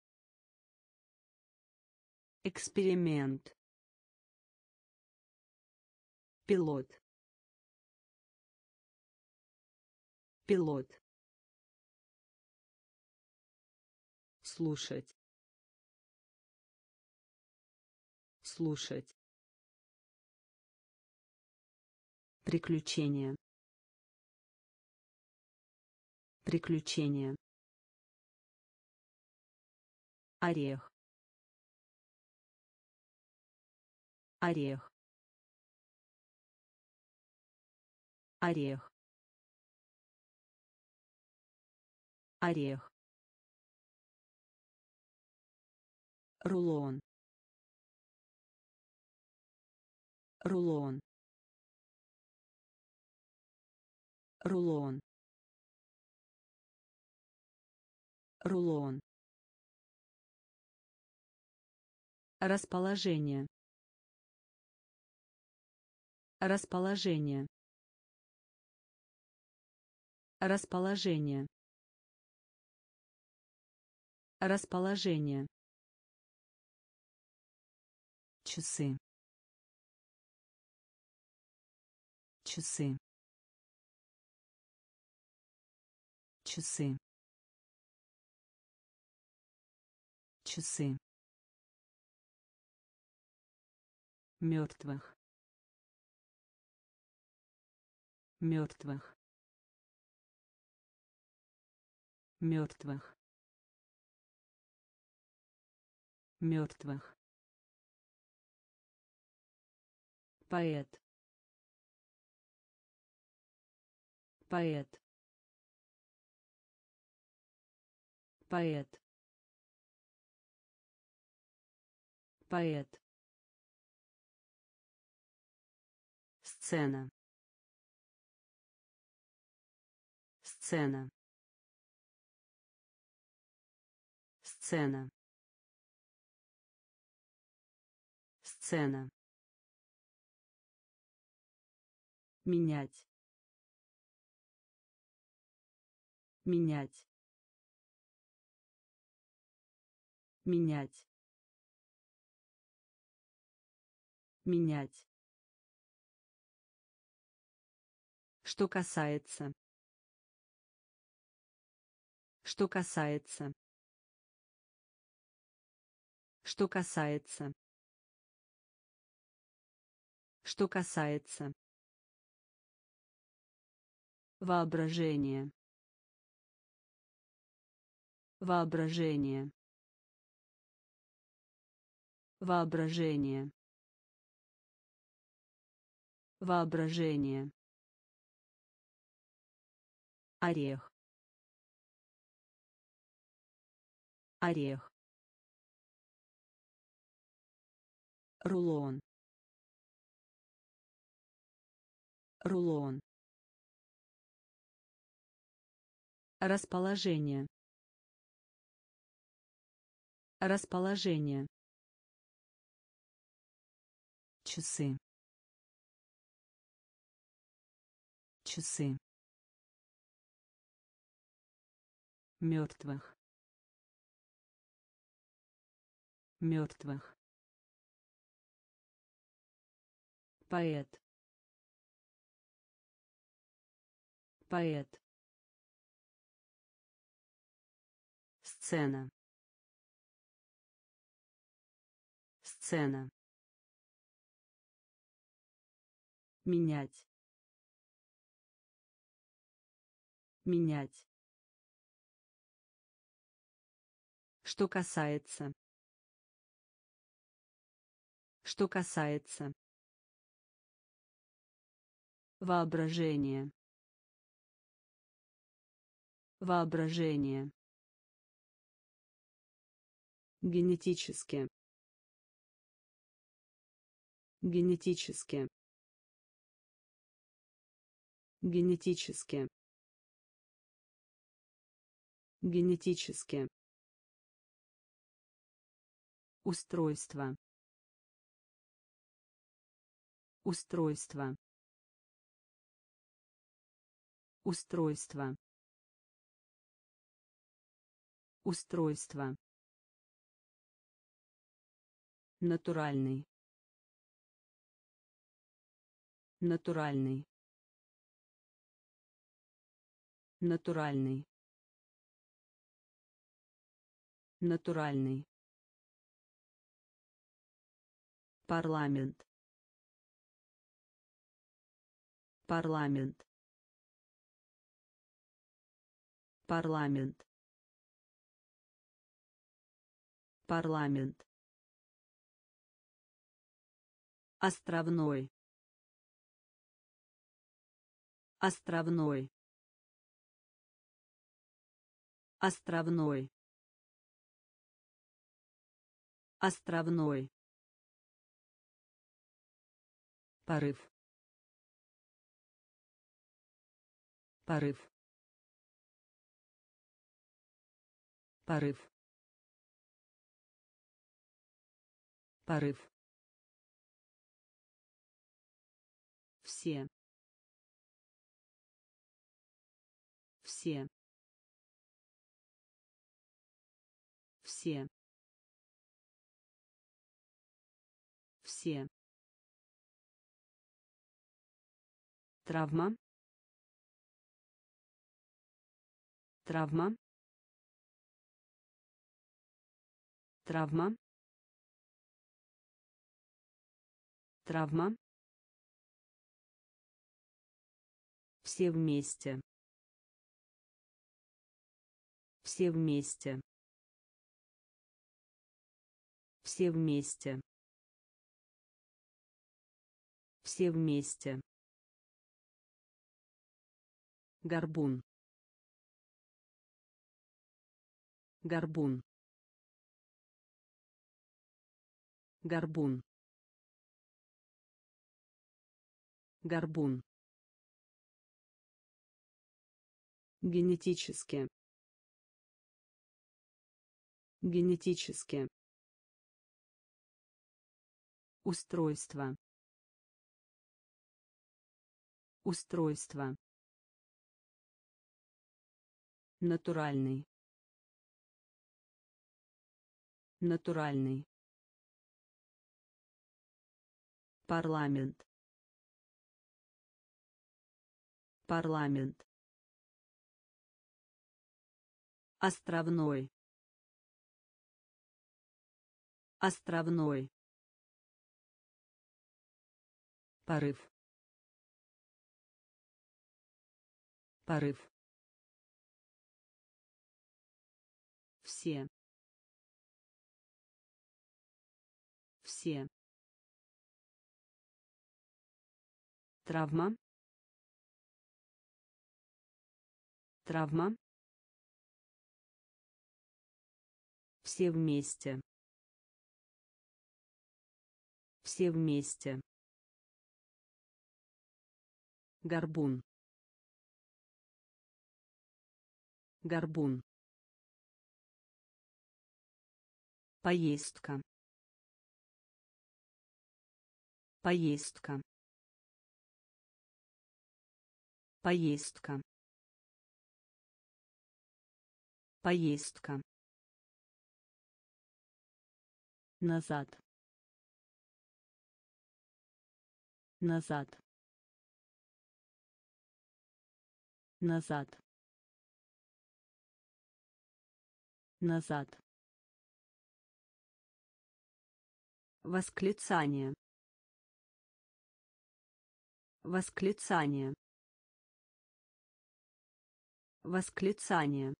эксперимент, пилот, пилот, слушать, слушать, приключения, приключения, орех, орех, орех, орех, рулон, рулон, рулон, рулон, расположение, расположение, расположение, расположение, часы, часы, часы, часы, мертвых, мертвых, мертвых, мертвых, поэт, поэт, поэт, поэт, сцена, сцена, сцена, сцена, менять, менять, менять, менять, что касается, что касается, что касается, что касается, воображение, воображение, воображение, воображение, орех, орех, рулон, рулон, расположение, Расположение. Часы. Часы. Мертвых. Мертвых. Поэт. Поэт. Сцена. Сцена. Менять. Менять. Что касается. Что касается. Воображение. Воображение. Генетически. Генетически. Генетически. Генетически. Устройство. Устройство. Устройство. Устройство. Натуральный. Натуральный. Натуральный. Натуральный. Парламент. Парламент. Парламент. Парламент. Островной. Островной. Островной. Островной. Порыв. Порыв. Порыв. Порыв. Все. Все. Все. Все. Травма. Травма. Травма. Травма. Все вместе. Все вместе. Все вместе. Все вместе. Горбун. Горбун. Горбун. Горбун. Генетически. Генетически. Устройство. Устройство. Натуральный. Натуральный. Парламент. Парламент. Островной. Островной. Порыв. Порыв. Все. Все. Травма. Травма. Все вместе. Все вместе. Горбун. Горбун. Поездка. Поездка. Поездка. Поездка. Назад. Назад. Назад. Назад. Восклицание. Восклицание. Восклицание.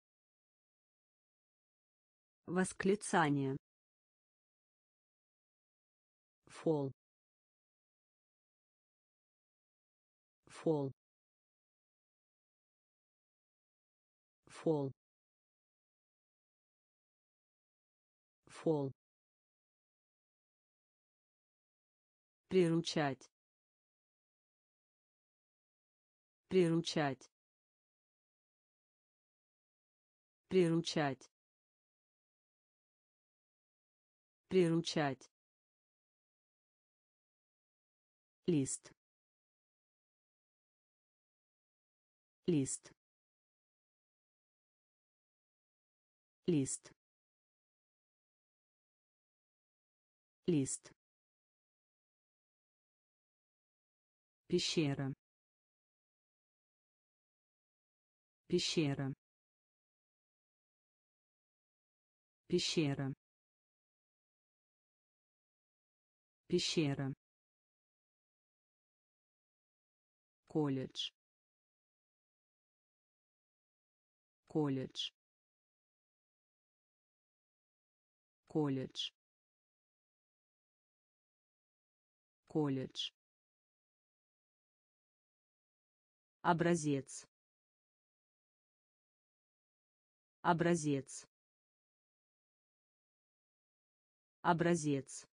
Восклицание. Фол. Фол. Фол. Фол. Приручать. Приручать. Приручать. Приручать. Лист. Лист. Лист. Лист. Пещера. Пещера. Пещера. Пещера. Колледж. Колледж. Колледж. Колледж. Образец. Образец. Образец.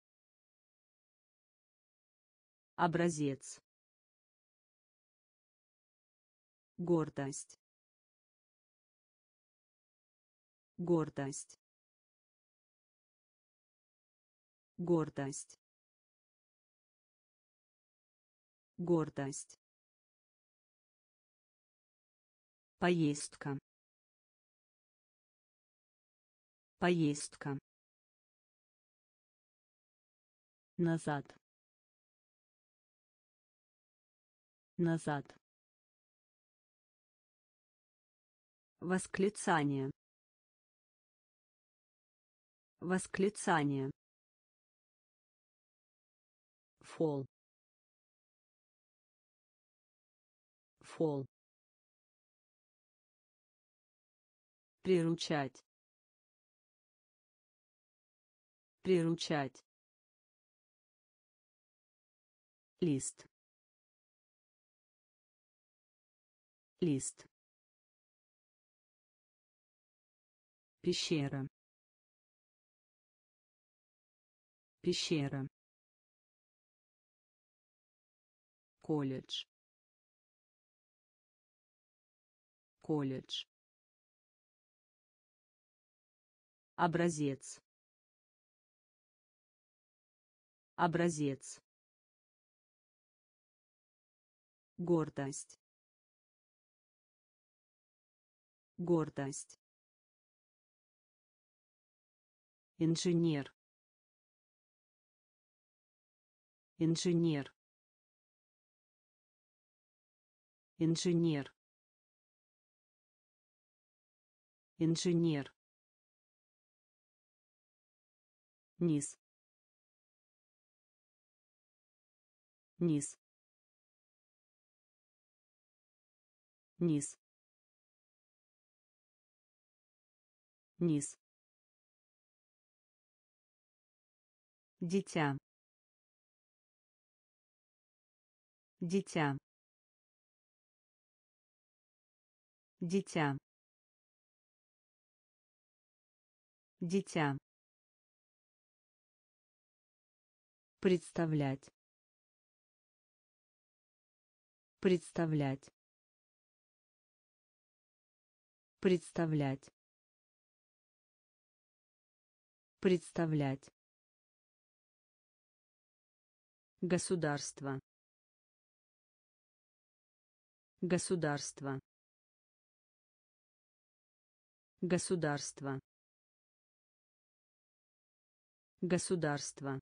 Образец. Гордость. Гордость. Гордость. Гордость. Поездка. Поездка. Назад. Назад. Восклицание. Восклицание. Фол. Фол. Приручать. Приручать. Лист. Лист. Пещера. Пещера. Колледж. Колледж. Образец. Образец. Гордость. Гордость. Инженер. Инженер. Инженер. Инженер. Низ. Низ. Низ. Низ. Дитя. Дитя. Дитя. Дитя. Представлять. Представлять. Представлять. Представлять. Государство. Государство. Государство. Государство.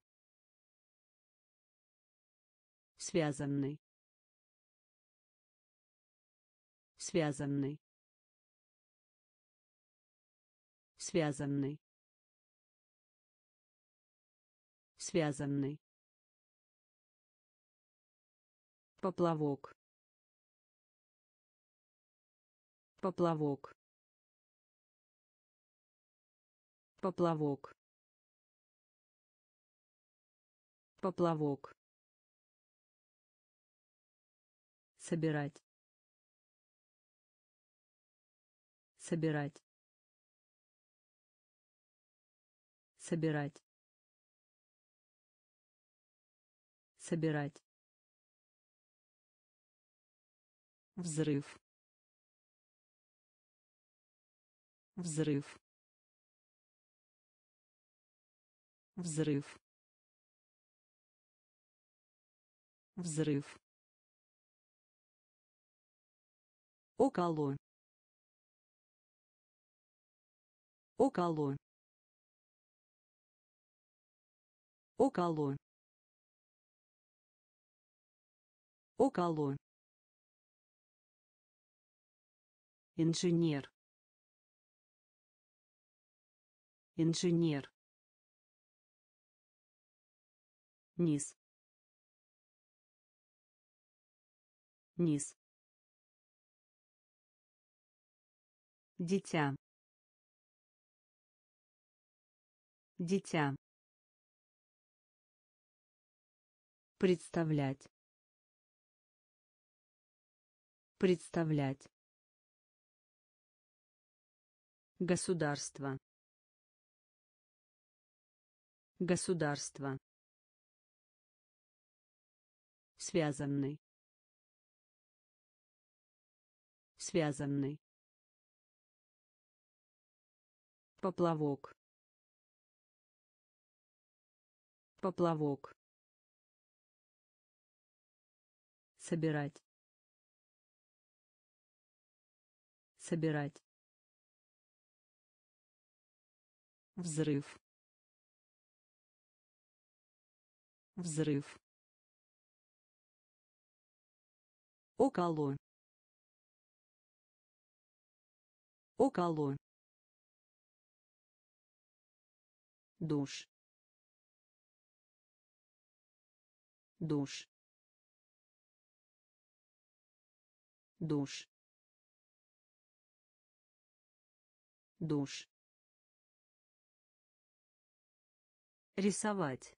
Связанный. Связанный. Связанный. Связанный. Поплавок. Поплавок. Поплавок. Поплавок. Собирать. Собирать. Собирать. Собирать. Взрыв. Взрыв. Взрыв. Взрыв. Около. Около. Около. Около. Инженер. Инженер. Низ. Низ. Дитя. Дитя. Представлять. Представлять. Государство. Государство. Связанный. Связанный. Поплавок. Поплавок. Собирать. Собирать. Взрыв. Взрыв. Около. Около. Душ. Душ. Душ. Душ. Рисовать.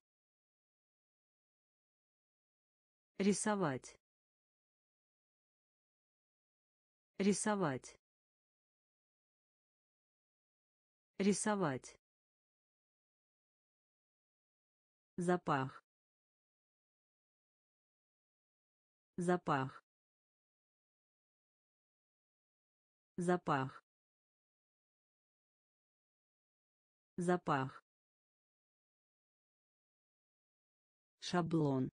Рисовать. Рисовать. Рисовать. Запах. Запах. Запах. Запах. Шаблон.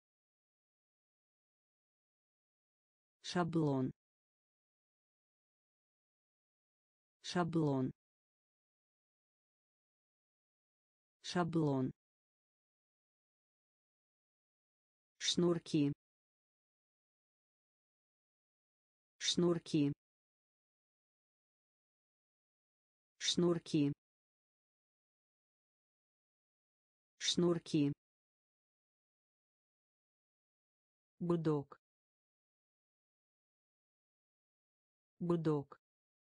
Шаблон. Шаблон. Шаблон. Шнурки. Шнурки. Шнурки. Шнурки. Гудок. Гудок.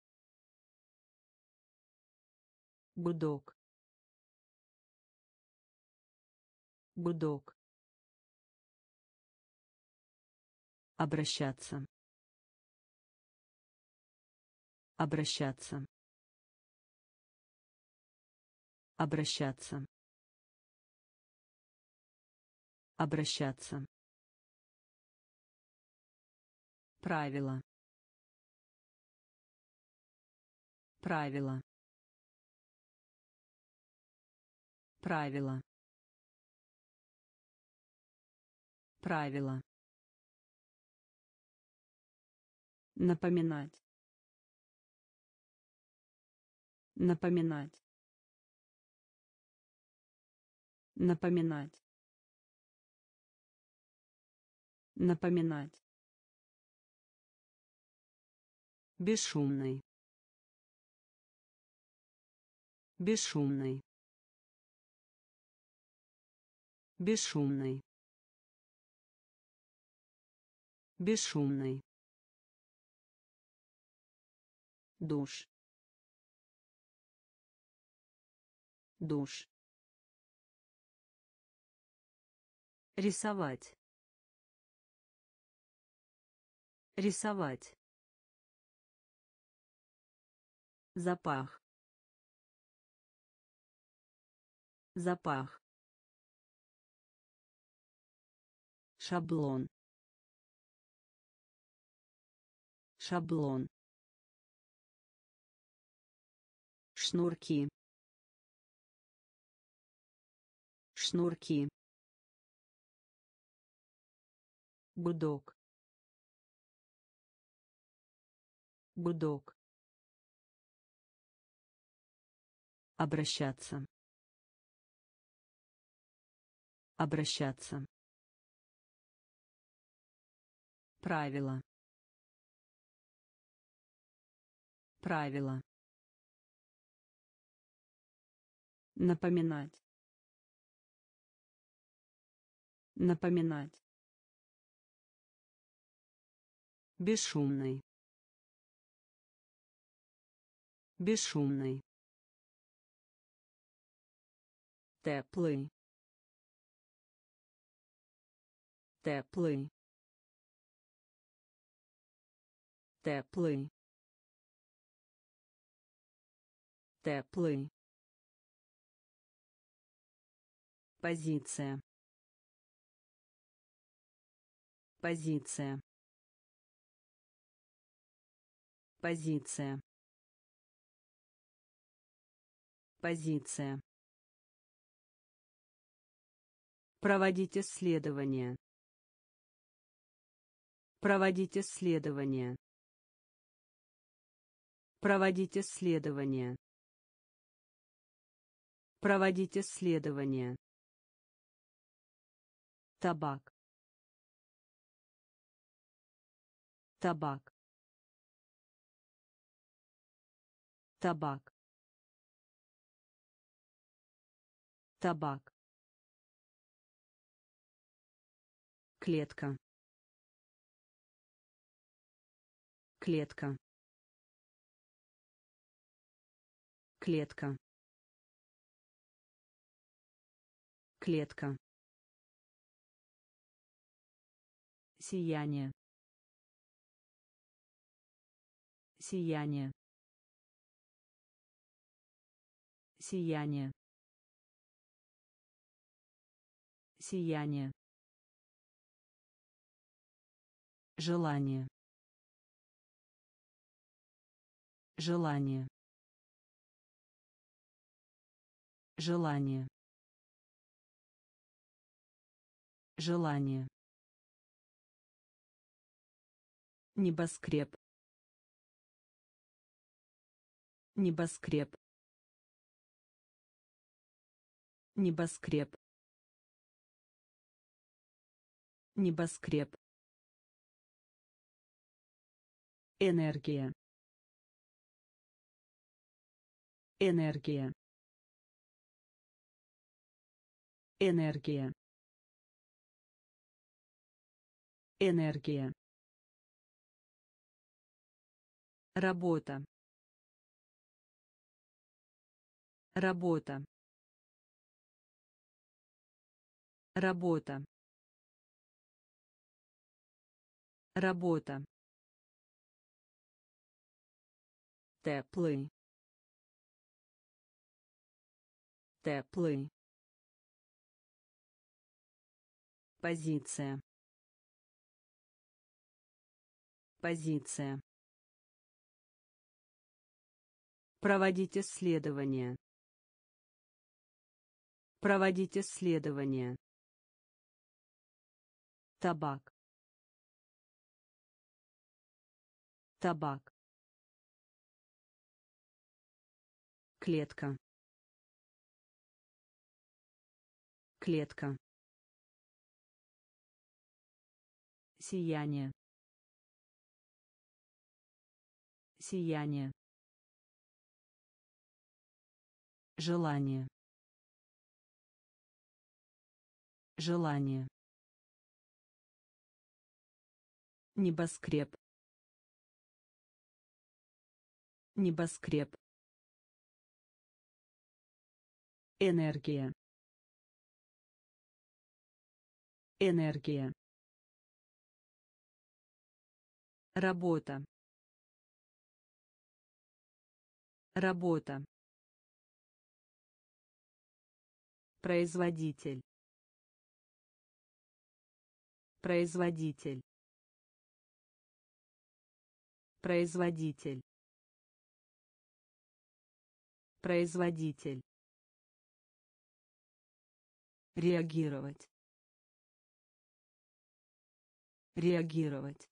Гудок. Гудок. Обращаться. Обращаться. Обращаться. Обращаться. Правило. Правило. Правило. Правило. Напоминать. Напоминать. Напоминать. Напоминать. Бесшумный. Бесшумный. Бесшумный. Бесшумный. Душ. Душ. Рисовать. Рисовать. Запах. Запах. Шаблон. Шаблон. Шнурки. Шнурки. Гудок. Гудок. Обращаться. Обращаться. Правило. Правило. Напоминать. Напоминать. Бесшумный. Бесшумный. Теплый. Теплый. Теплый. Теплый. Позиция. Позиция. Позиция. Позиция. Проводить исследования. Проводить исследования. Проводить исследования. Проводить исследования. Табак. Табак. Табак. Табак. Клетка. Клетка. Клетка. Клетка. Сияние. Сияние. Сияние. Сияние. Желание. Желание. Желание. Желание. Небоскреб. Небоскреб. Небоскреб. Небоскреб. Энергия. Энергия. Энергия. Энергия. Работа. Работа. Работа. Работа. Теплый. Теплый. Позиция. Позиция. Проводить исследования. Проводить исследования. Табак. Табак. Клетка. Клетка. Сияние. Сияние. Желание. Желание. Небоскреб. Небоскреб. Энергия. Энергия. Работа. Работа. Производитель. Производитель. Производитель. Производитель. Реагировать. Реагировать.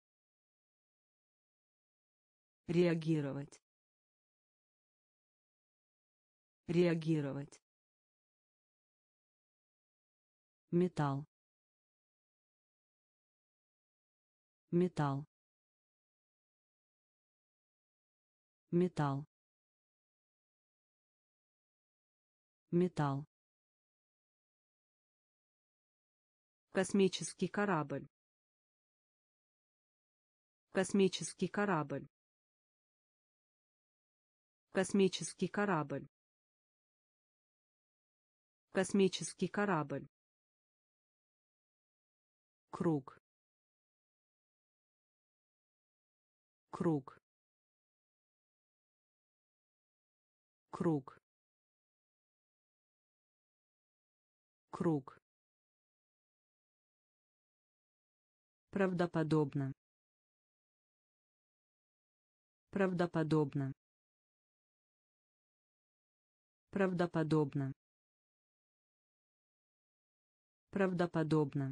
Реагировать. Реагировать. Металл. Металл. Металл. Металл. Космический корабль. Космический корабль. Космический корабль. Космический корабль. Круг. Круг. Круг. Круг. Правдоподобно. Правдоподобно. Правдоподобно. Правдоподобно.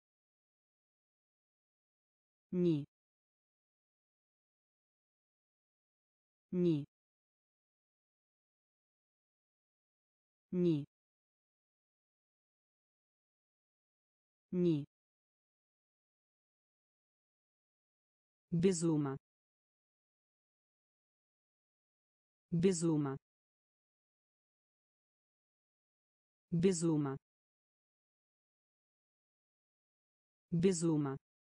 Ни. Ни. Ни. Ни. Безума. Безума. Безума. Безума.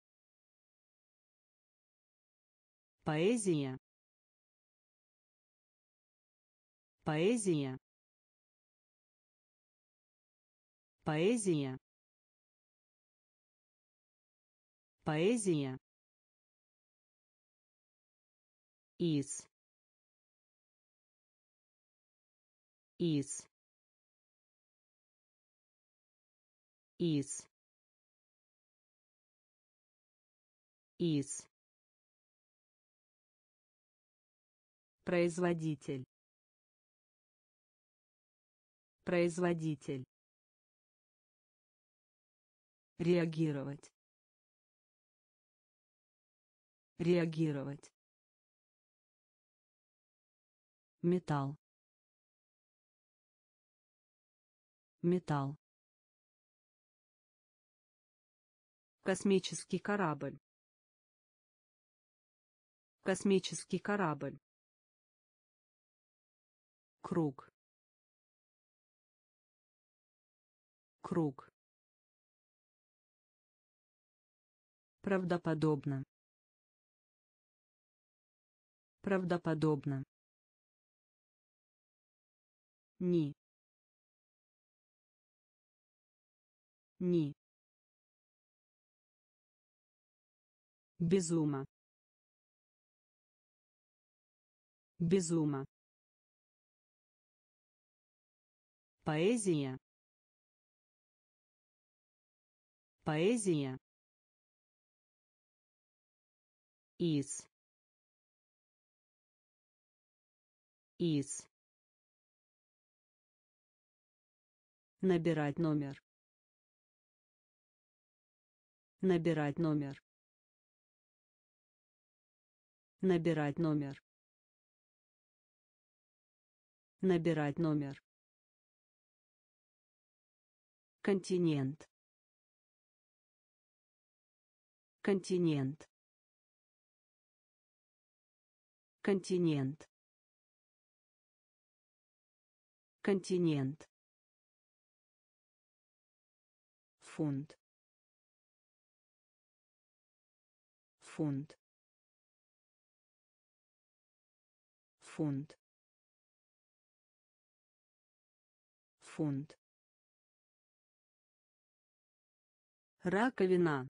Поэзия. Поэзия. Поэзия. Поэзия. Из. Из. Из. Из. Производитель. Производитель. Реагировать. Реагировать. Металл. Металл. Космический корабль. Космический корабль. Круг. Круг. Правдоподобно. Правдоподобно. Ни. Ни. Безума. Безума. Поэзия. Поэзия. Из. Из. Набирать номер. Набирать номер. Набирать номер. Набирать номер. Континент. Континент. Континент. Континент. Фунт. Фунт. Фунт. Фунт. Раковина.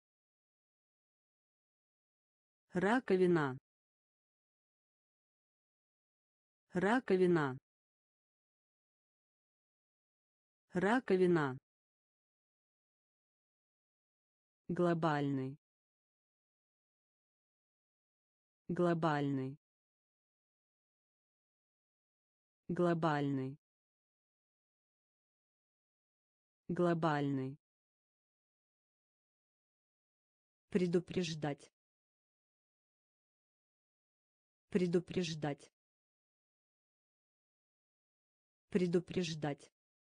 Раковина. Раковина. Раковина. Глобальный. Глобальный. Глобальный. Глобальный. Предупреждать. Предупреждать. Предупреждать.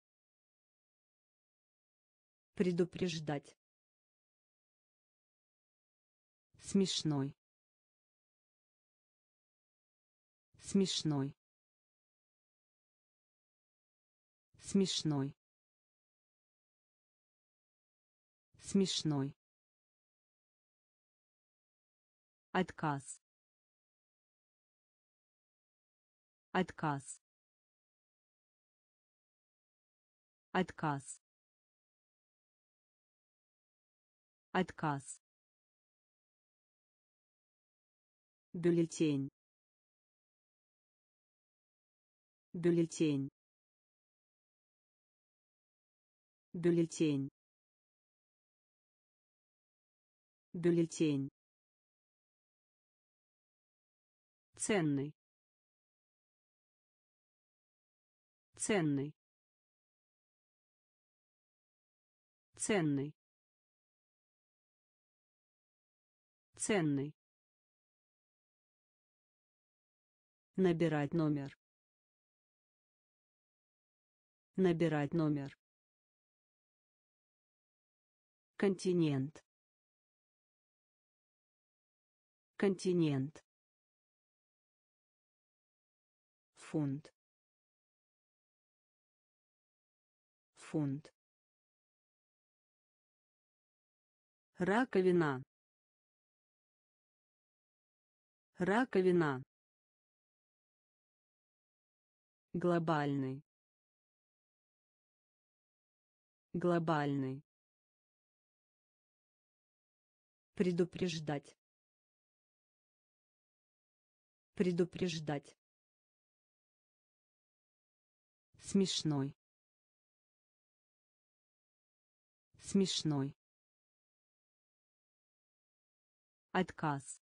Предупреждать. Смешной. Смешной. Смешной. Смешной. Отказ. Отказ. Отказ. Отказ. Бюллетень. Бюллетень. Бюллетень. Бюллетень. Ценный. Ценный. Ценный. Ценный. Набирать номер. Набирать номер. Континент. Континент. Фунт. Фунт. Раковина. Раковина. Глобальный. Глобальный. Предупреждать. Предупреждать. Смешной. Смешной. Отказ.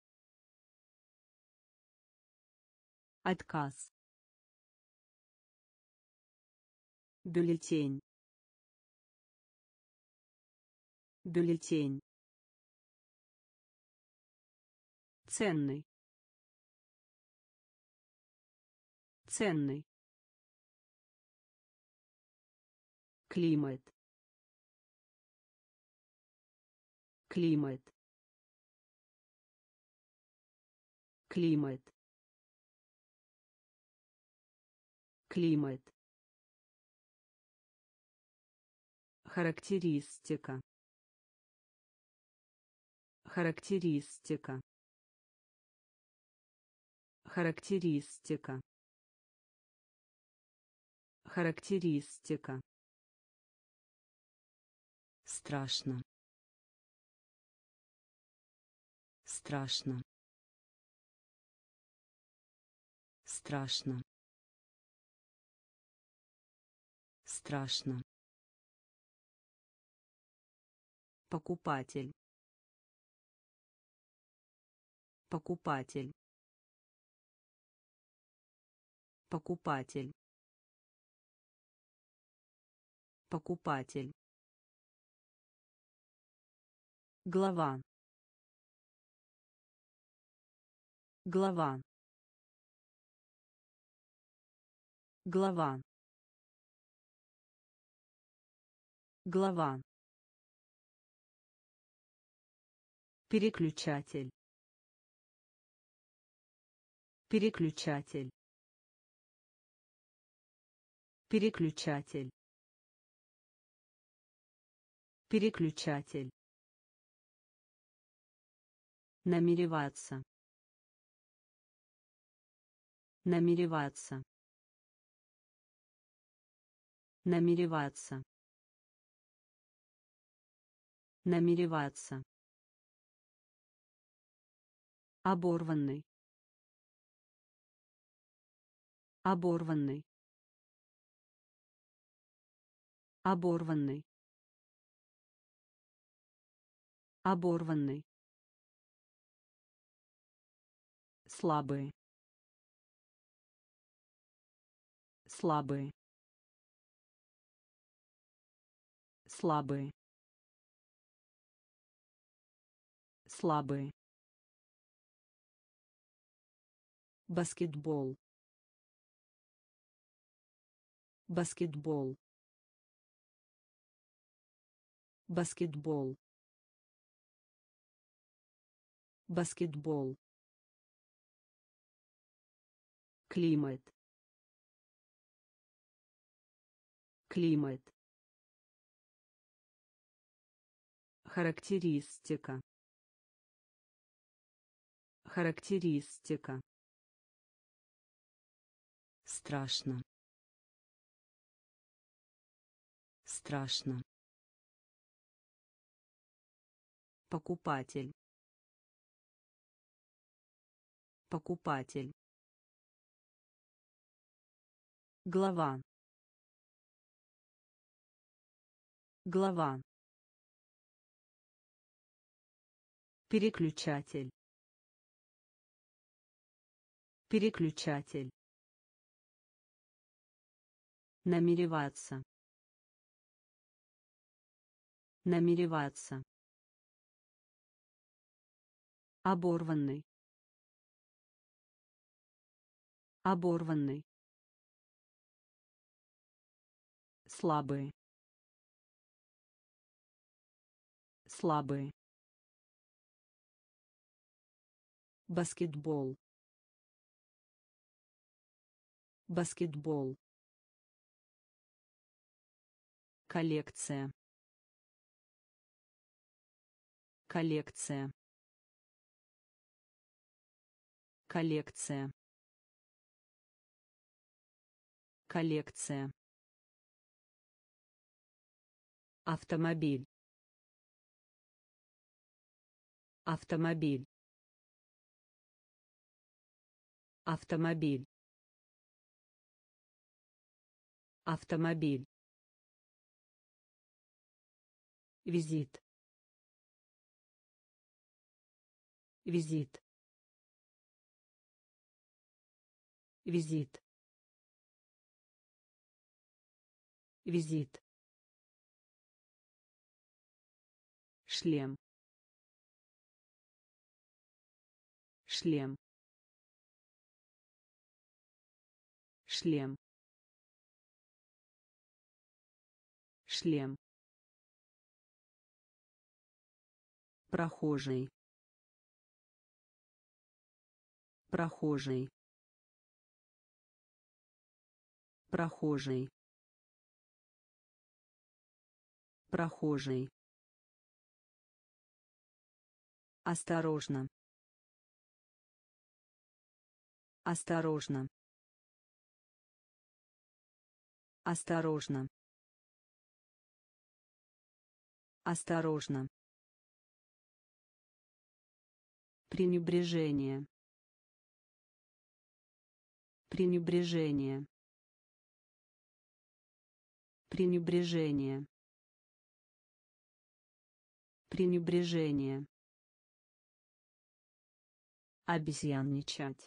Отказ. Бюллетень. Бюллетень. Ценный. Ценный. Климат. Климат. Климат. Климат. Характеристика. Характеристика. Характеристика. Характеристика. Страшно. Страшно. Страшно. Страшно. Покупатель. Покупатель. Покупатель. Покупатель. Глава. Глава. Глава. Глава. Переключатель. Переключатель. Переключатель. Переключатель. Намереваться. Намереваться. Намереваться. Намереваться. Оборванный. Оборванный. Оборванный. Оборванный. Слабые. Слабые. Слабые. Слабые. Баскетбол. Баскетбол. Баскетбол. Баскетбол. Климат. Климат. Характеристика. Характеристика. Страшно. Страшно. Покупатель. Покупатель. Глава. Глава. Переключатель. Переключатель. Намереваться. Намереваться. Оборванный. Оборванный. Слабые. Слабые. Баскетбол. Баскетбол. Коллекция. Коллекция. Коллекция. Коллекция. Автомобиль. Автомобиль. Автомобиль. Автомобиль. Визит. Визит. Визит. Визит. Шлем. Шлем. Шлем. Шлем. Прохожий. Прохожий. Прохожий. Прохожий. Осторожно. Осторожно. Осторожно. Осторожно. Пренебрежение. Пренебрежение. Пренебрежение. Пренебрежение. Обезьянничать.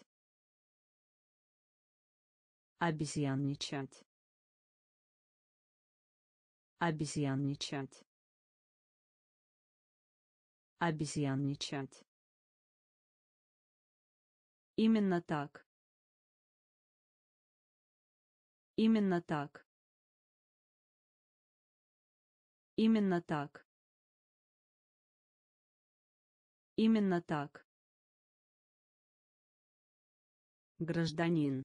Обезьянничать. Обезьянничать. Обезьянничать. Именно так. Именно так. Именно так. Именно так. Гражданин.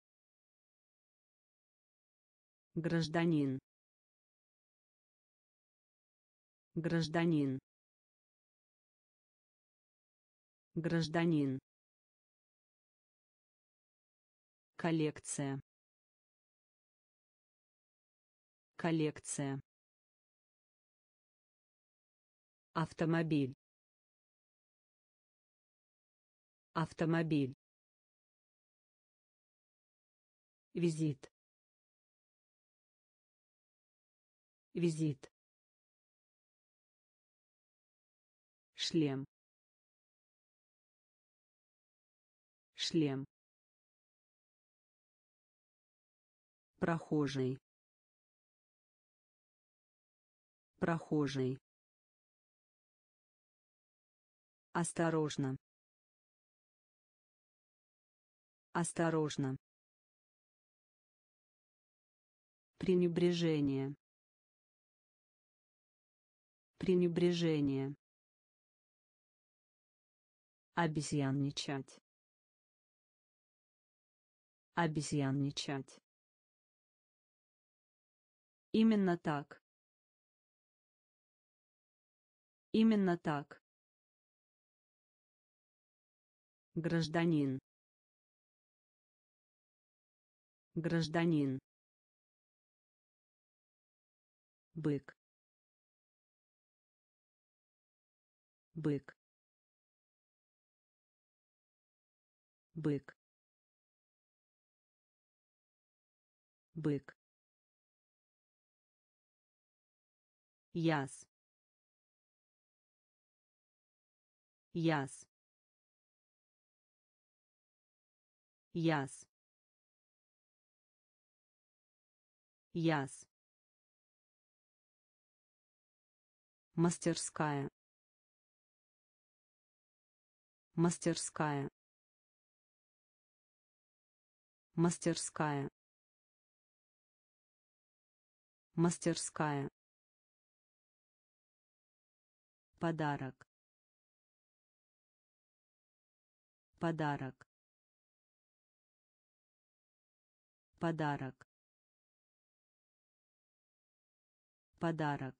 Гражданин. Гражданин. Гражданин. Коллекция. Коллекция. Автомобиль. Автомобиль. Визит. Визит. Шлем. Шлем. Прохожий. Прохожий. Осторожно. Осторожно. Пренебрежение. Пренебрежение. Обезьянничать. Обезьянничать. Именно так. Именно так. Гражданин. Гражданин. Бык. Бык. Бык. Бык. Яс. Яс. Яс. Яс. Мастерская. Мастерская. Мастерская. Мастерская. Подарок. Подарок. Подарок. Подарок.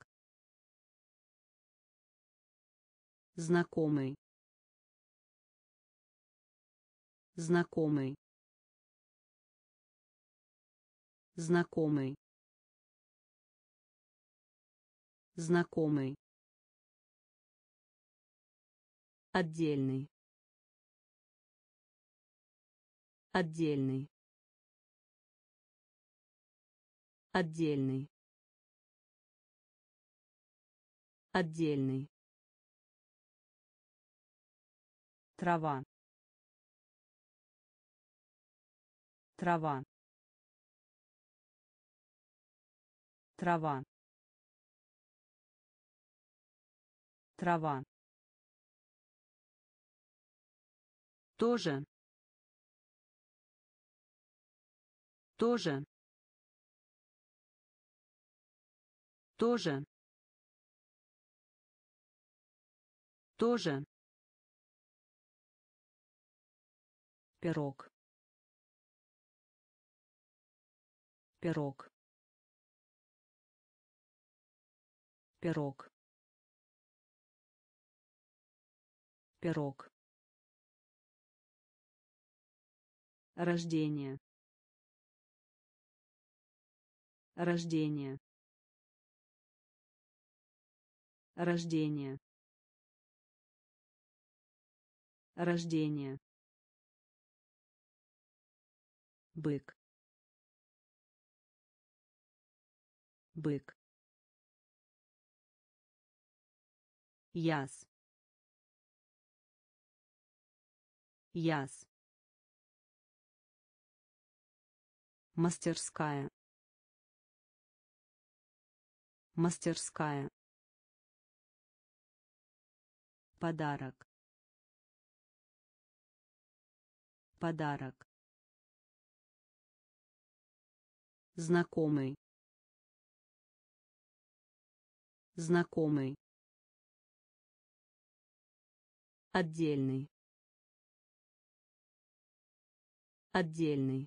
Знакомый. Знакомый. Знакомый. Знакомый. Отдельный. Отдельный. Отдельный. Отдельный. Трава. Трава. Трава. Трава. Тоже. Тоже. Тоже. Тоже. Пирог. Пирог. Пирог. Пирог. Рождение. Рождение. Рождение. Рождение. Бык. Бык. Яс. Яс. Мастерская. мастерская, подарок, подарок, знакомый, знакомый, отдельный, отдельный,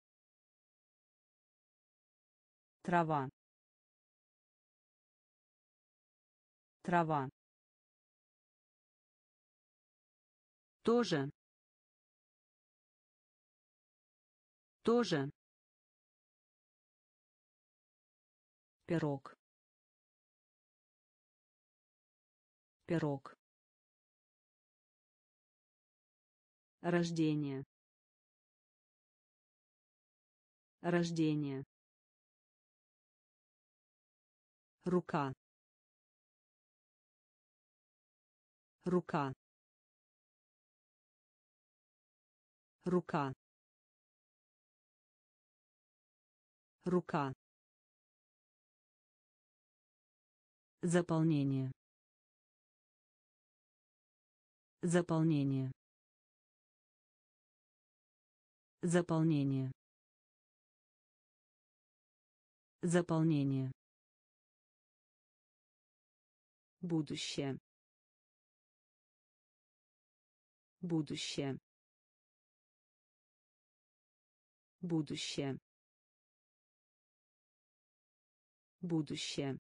трава, трава, тоже, тоже, пирог, пирог, рождение, рождение, рука, рука, рука, рука, заполнение, заполнение, заполнение, заполнение, будущее, будущее, будущее, будущее,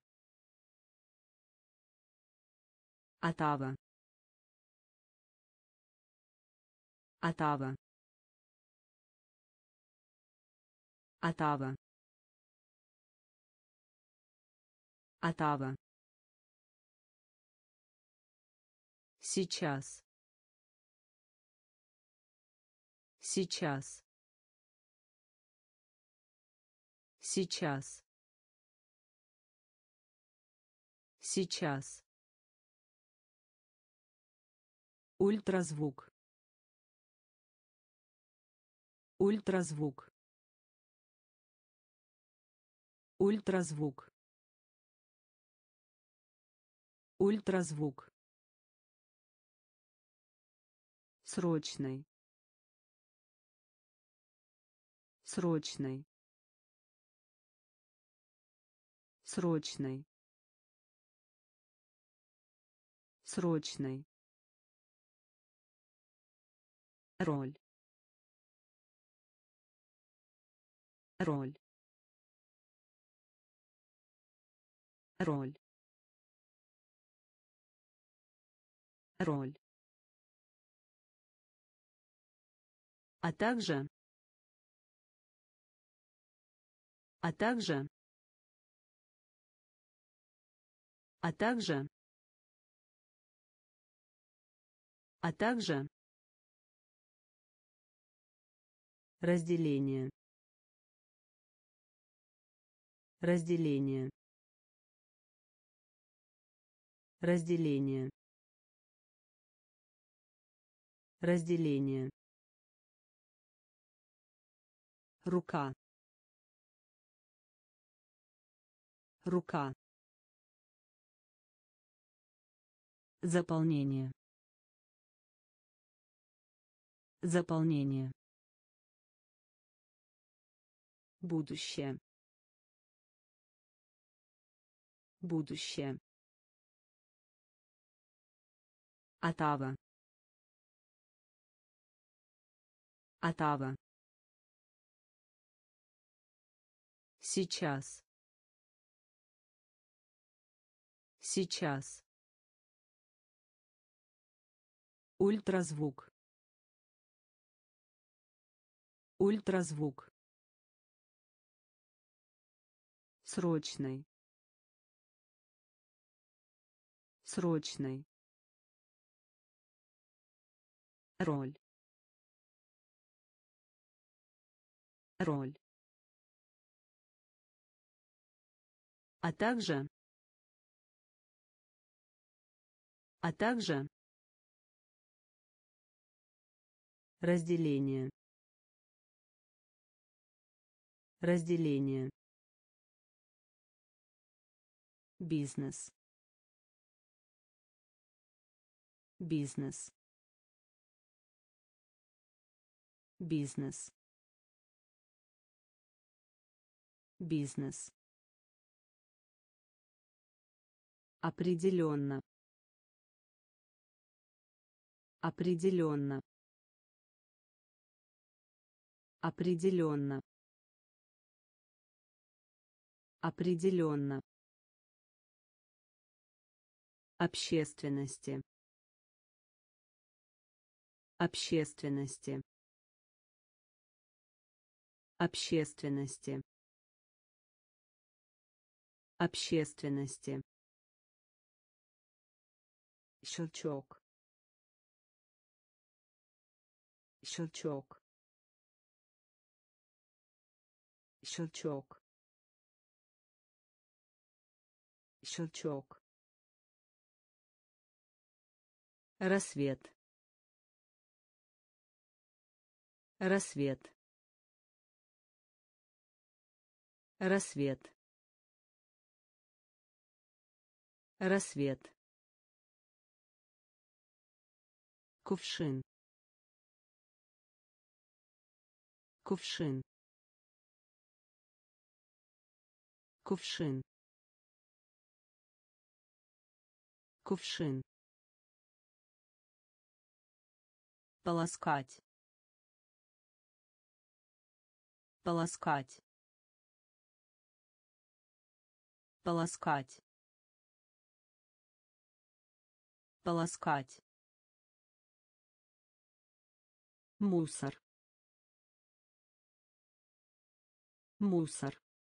отава, отава, отава, отава, сейчас, сейчас, сейчас, сейчас, ультразвук, ультразвук, ультразвук, ультразвук, срочный, срочный, срочный, срочный, роль, роль, роль, роль, а также, а также, а также, а также, разделение, разделение, разделение, разделение, рука, рука, заполнение, заполнение, будущее, будущее, отава, отава, сейчас, сейчас, ультразвук, ультразвук, срочный, срочный, роль, роль, а также, разделение, разделение, бизнес, бизнес, бизнес, бизнес, определенно, определенно, определенно, определенно, общественности, общественности, общественности, общественности, щелчок, щелчок, щелчок, щелчок, рассвет, рассвет, рассвет, рассвет, кувшин, кувшин, кувшин, кувшин, полоскать, полоскать, полоскать, полоскать, мусор, мусор,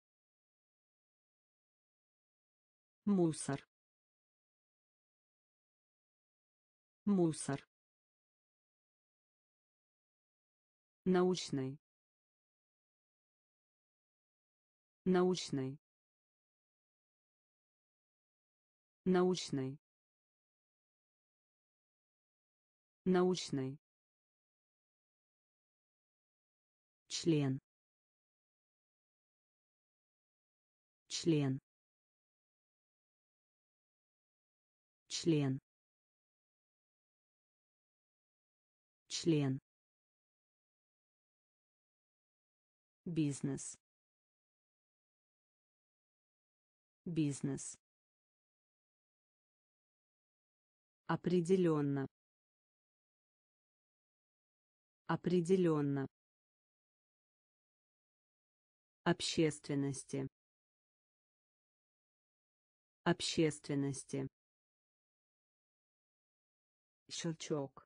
мусор, мусор, научный, научный, научный, научный, член, член, член, член, бизнес, бизнес, определенно, определенно, общественности, общественности, щелчок,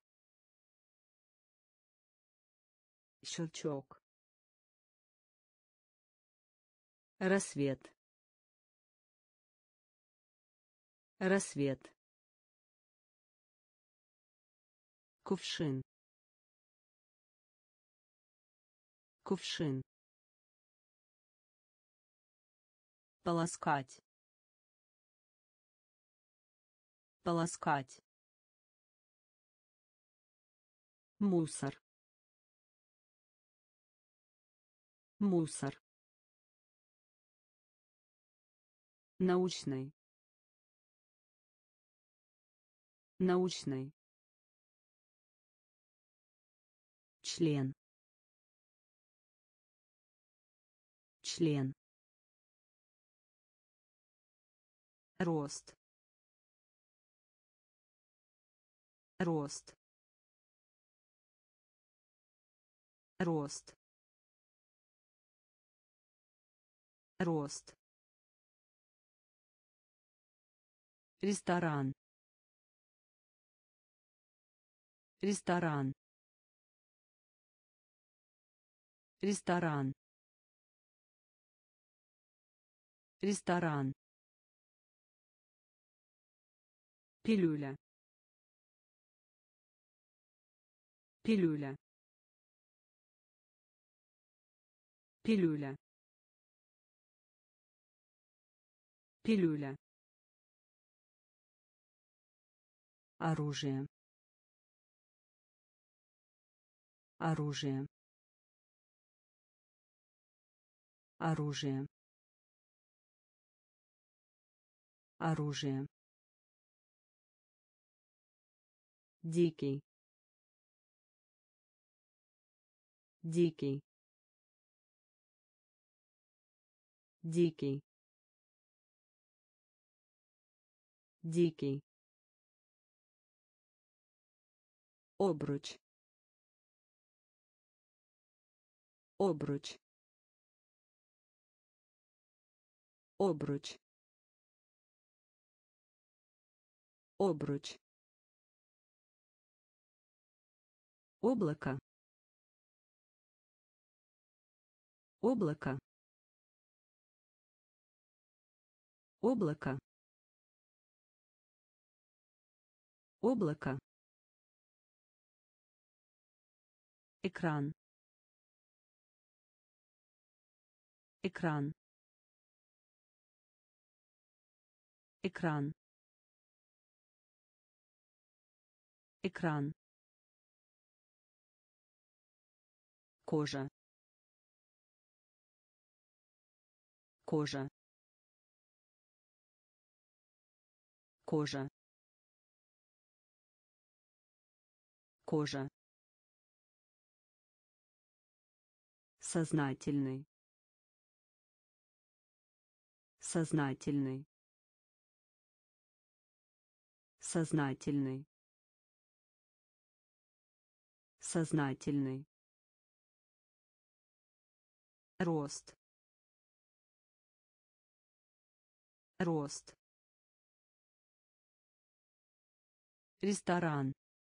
щелчок, рассвет, рассвет, кувшин, кувшин, полоскать, полоскать, мусор, мусор, научный, научный, член, член, рост, рост, рост, рост, ресторан, ресторан, ресторан, ресторан, пилюля, пилюля, пилюля, пилюля, оружие, оружие, оружие, оружие, дикий, дикий, дикий, дикий, обруч, обруч, обруч, обруч, облако, облако, облако, облако, экран, экран, экран, экран, кожа, кожа, кожа, кожа, сознательный, сознательный, сознательный, сознательный, рост, рост, ресторан,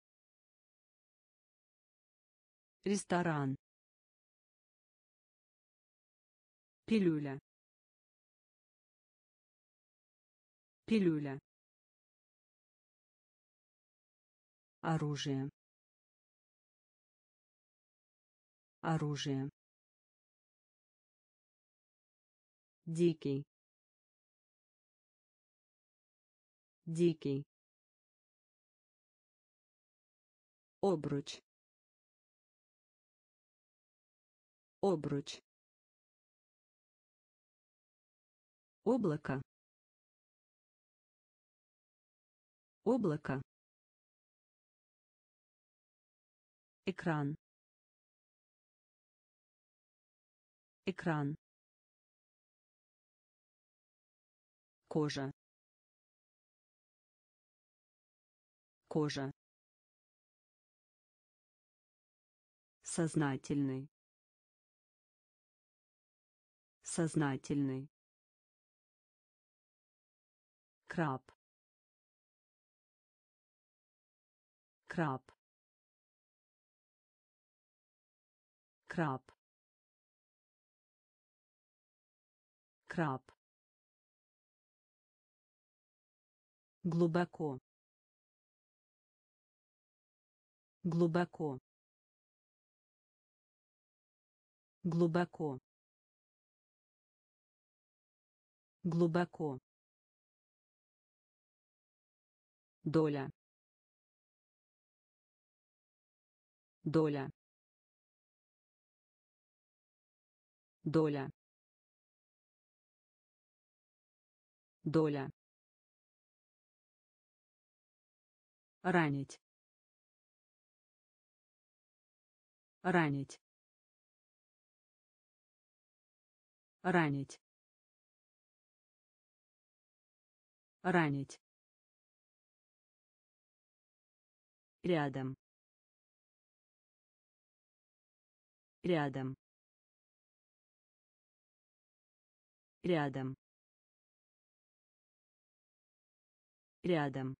ресторан, пилюля, пилюля, оружие, оружие, дикий, дикий, обруч, обруч, облако, облако, экран, экран, кожа, кожа, сознательный, сознательный, краб, краб, краб, краб, глубоко, глубоко, глубоко, глубоко, доля, доля, доля, доля, ранить, ранить, ранить, ранить, рядом, рядом, рядом, рядом,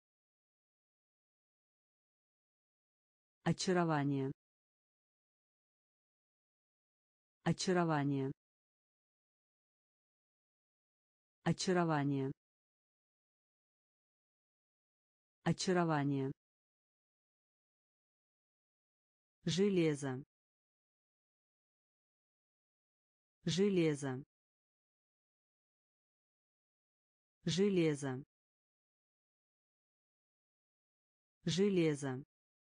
очарование, очарование, очарование, очарование, железо, железо, железо, железо,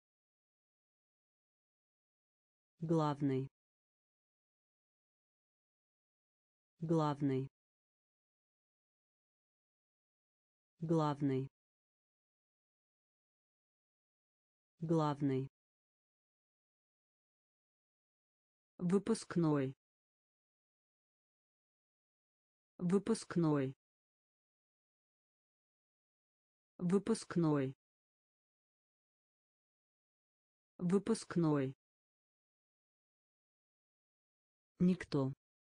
главный, главный, главный, главный, выпускной, выпускной, выпускной, выпускной, никто,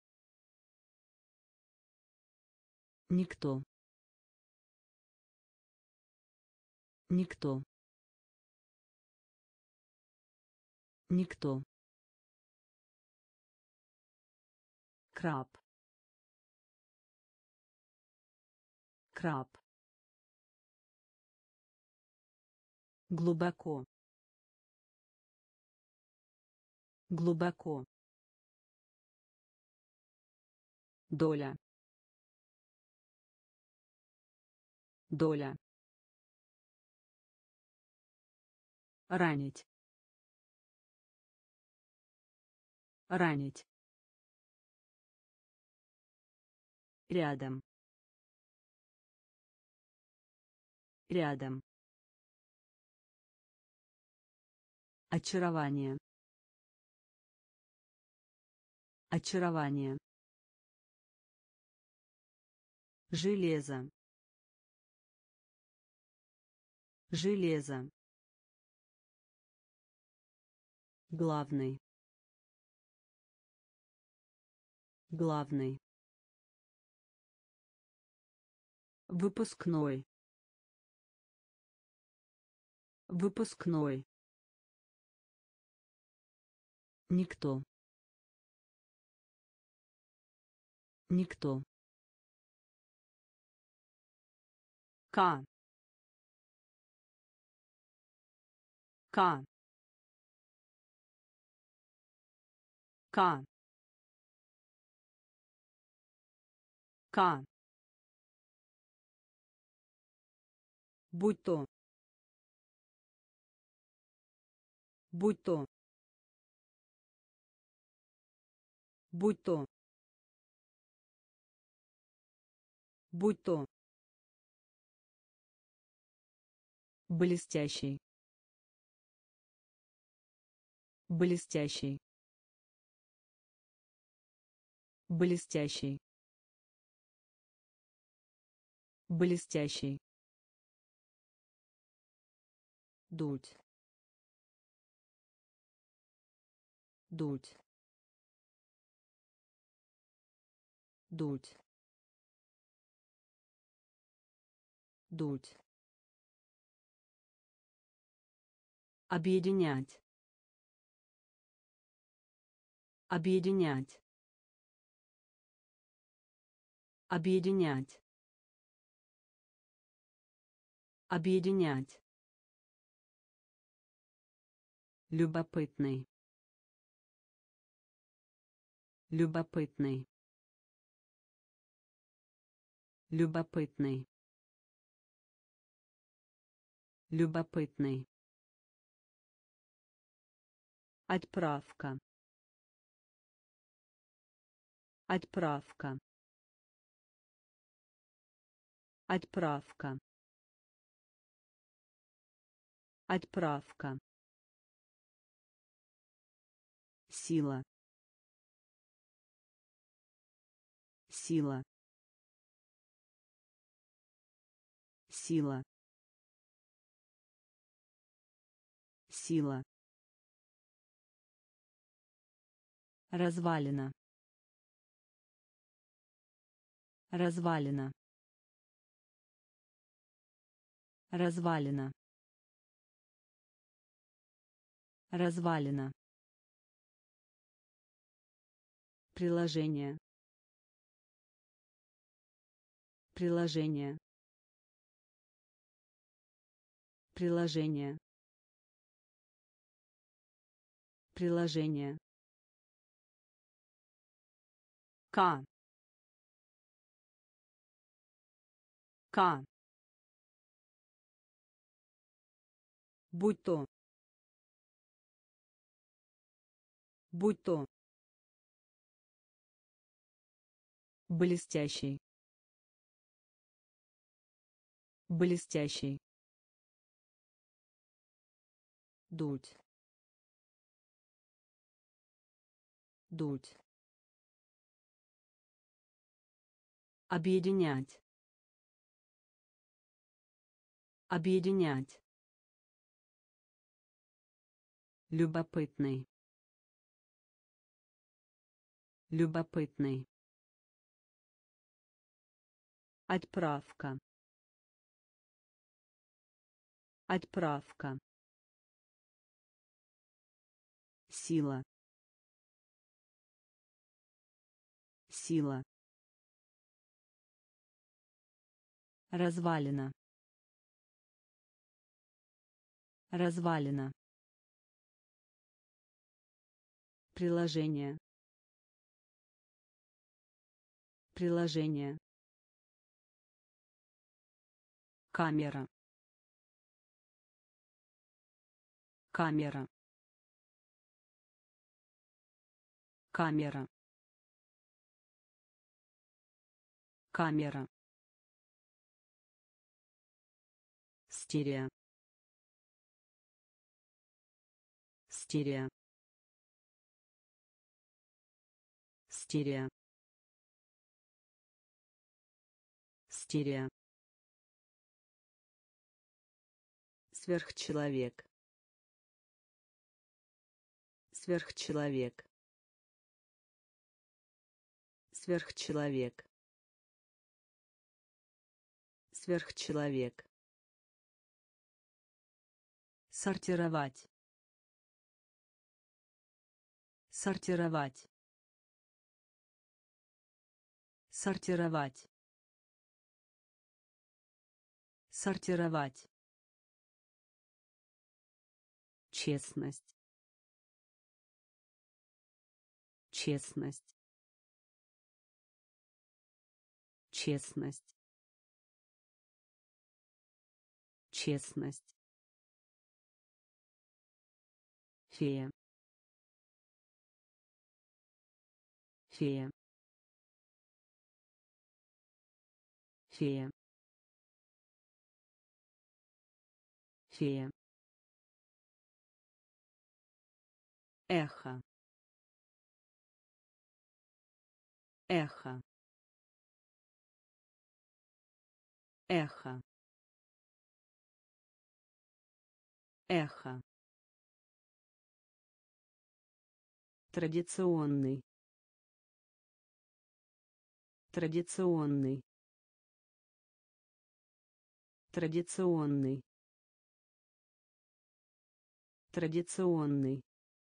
никто, никто, никто, краб, краб, глубоко, глубоко, доля, доля, ранить, ранить, рядом, рядом, очарование, очарование, железо, железо, главный, главный, выпускной, выпускной, никто, никто, К, К, К, К, будь то, будь то, будь то, будь то, блестящий, блестящий, блестящий, блестящий, дуть, дуть, дуть, дуть, объединять, объединять, объединять, объединять, любопытный, любопытный, любопытный, любопытный, отправка, отправка, отправка, отправка, сила, сила, сила, сила, развалина, развалина, развалина, развалина, приложение, приложение, приложение, приложение, К, К, будь то, будь то, блестящий, Блестящий. Дуть. Дуть. Объединять. Объединять. Любопытный. Любопытный. Отправка. Отправка. Сила. Сила. Развалина. Развалина. Приложение. Приложение. Камера. Камера. Камера. Камера. Стерео. Стерео. Стерео. Стерео. Сверхчеловек. Сверхчеловек. Сверхчеловек. Сверхчеловек. Сортировать. Сортировать. Сортировать. Сортировать. Честность. Честность. Честность. Честность. Фея. Фея. Фея. Фея. Эхо. Эхо. Эхо. Эхо. Традиционный. Традиционный. Традиционный. Традиционный.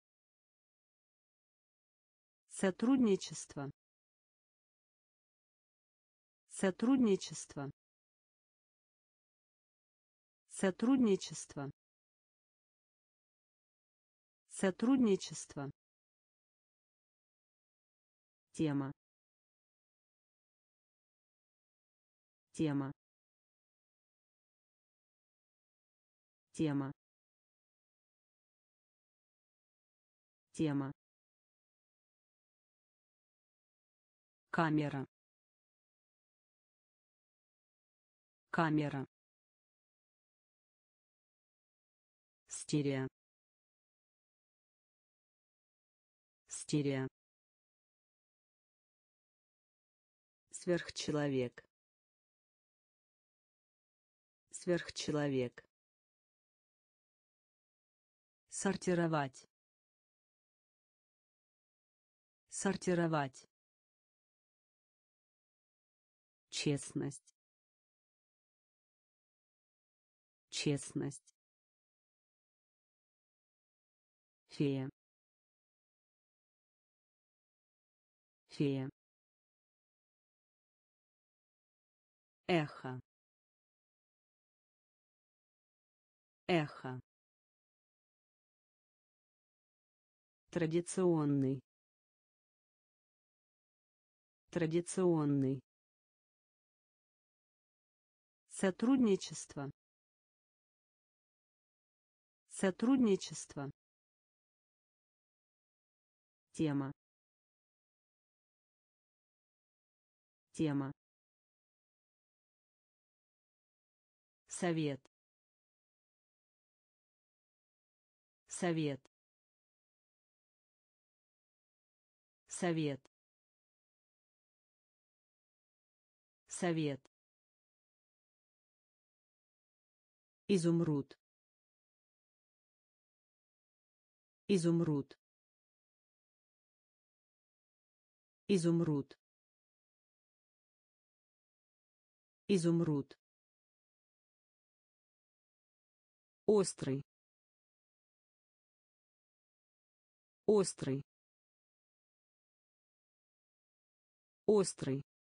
Сотрудничество. Сотрудничество. Сотрудничество. Сотрудничество. Тема. Тема. Тема. Тема. Камера. Камера. Стерео. Стерео. Сверхчеловек. Сверхчеловек. Сортировать. Сортировать. Честность. Честность. Фея. Фея. Эхо. Эхо. Традиционный. Традиционный. Сотрудничество. Сотрудничество. Тема. Тема. совет, совет, совет, совет, изумруд, изумруд, изумруд, изумруд, острый, острый, острый,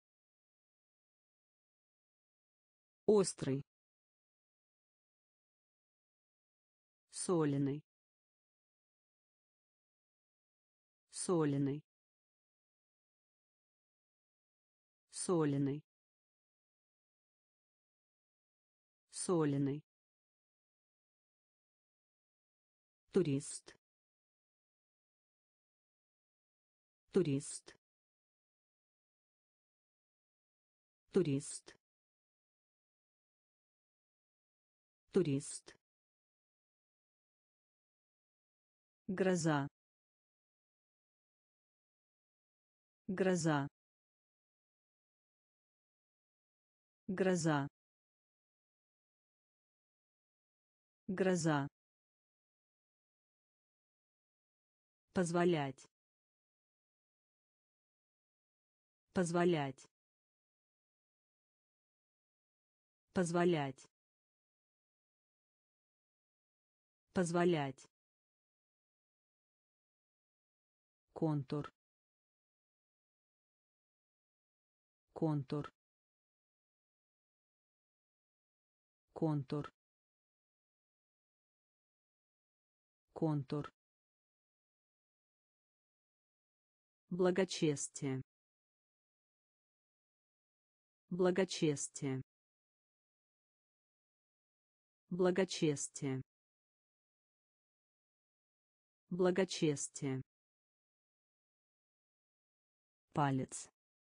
острый, соленый, соленый, соленый, соленый, турист, турист, турист, турист, гроза, гроза, гроза, гроза, позволять, позволять, позволять, позволять, контур, контур, контур, контур, благочестие, благочестие, благочестие, благочестие, палец,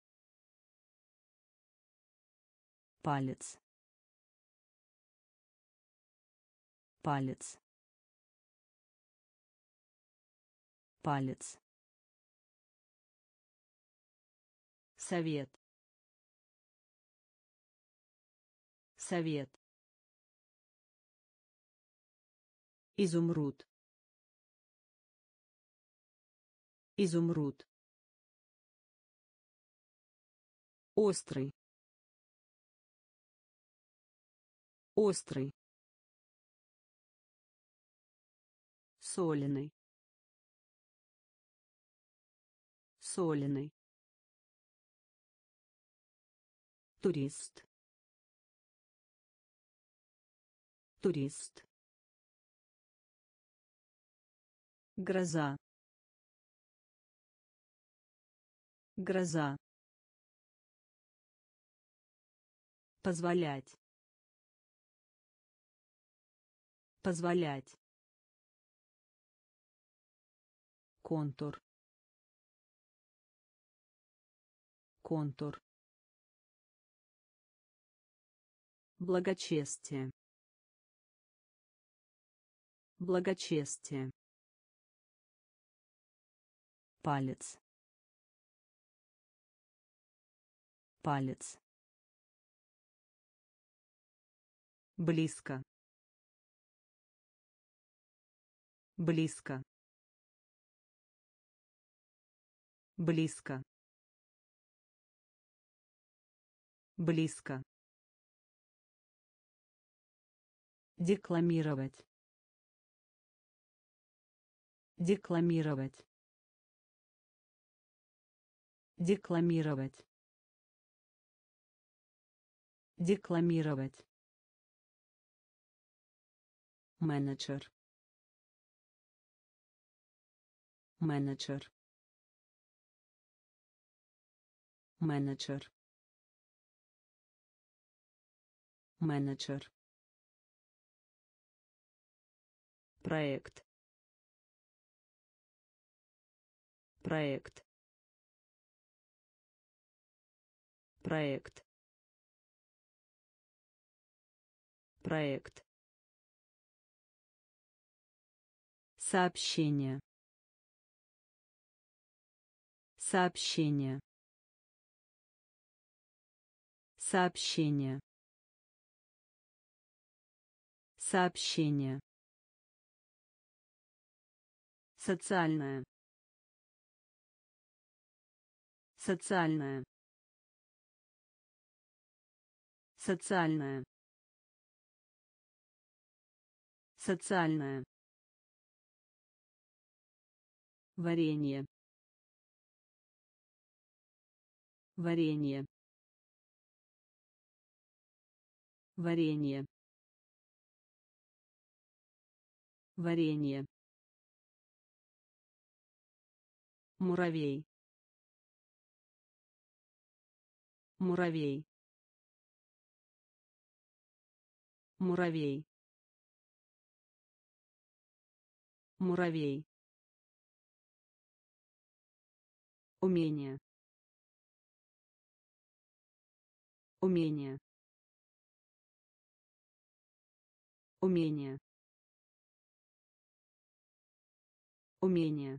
палец, палец, палец, совет, совет, изумруд, изумруд, острый, острый, соленый, соленый, турист, турист, гроза, гроза, позволять, позволять, контур, контур, благочестие, благочестие, палец, палец, близко, близко, близко, близко, декламировать, декламировать, декламировать, декламировать, менеджер, менеджер, менеджер, менеджер, проект, проект, проект, проект, сообщение, сообщение, сообщение, сообщение, социальная, социальная, социальная, социальная, варенье, варенье, варенье, варенье, муравей, муравей, муравей, муравей, умение, умение, умение, умение,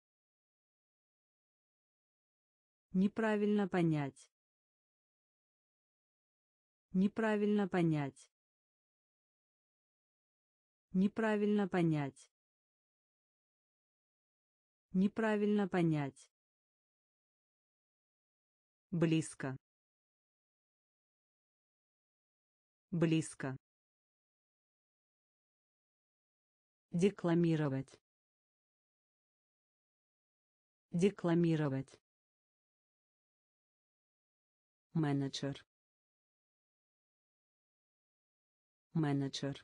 неправильно понять, неправильно понять, неправильно понять, неправильно понять, близко, близко, декламировать, декламировать, менеджер, менеджер,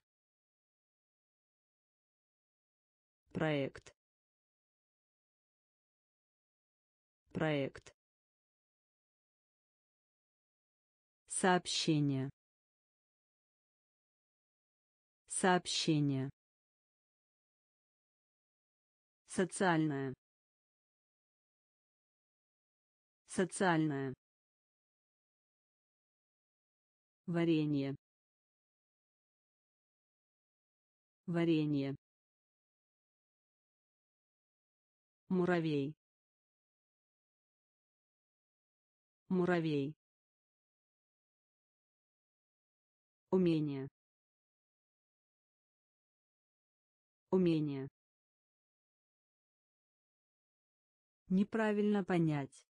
проект, проект, сообщение, сообщение, социальная, социальная, варенье, варенье, муравей, муравей, умение, умение, неправильно понять,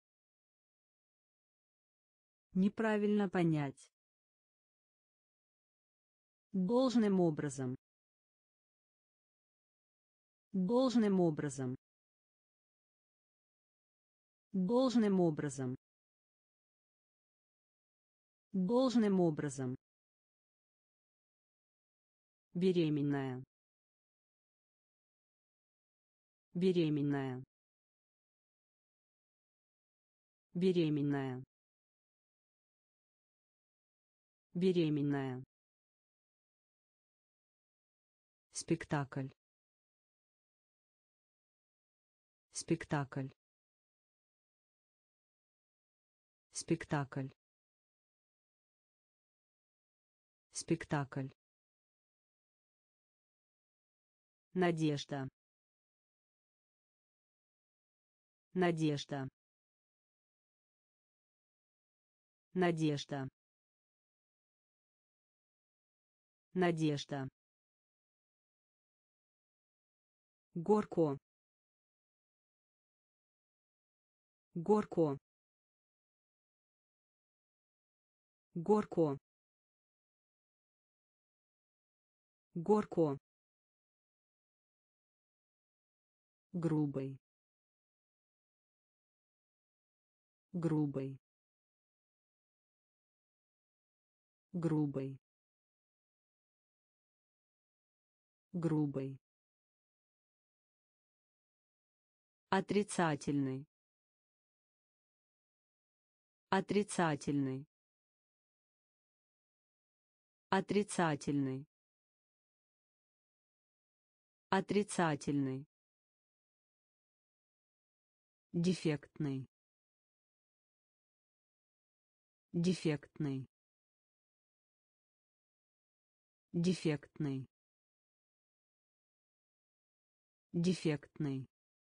неправильно понять, должным образом, должным образом, должным образом, должным образом, беременная, беременная, беременная, беременная, спектакль, спектакль, спектакль, спектакль, надежда, надежда, надежда, надежда, горко, горко, горко, горко, грубый, грубый, грубый, грубый, отрицательный, отрицательный, отрицательный, отрицательный, дефектный, дефектный, Дефектный. Дефектный.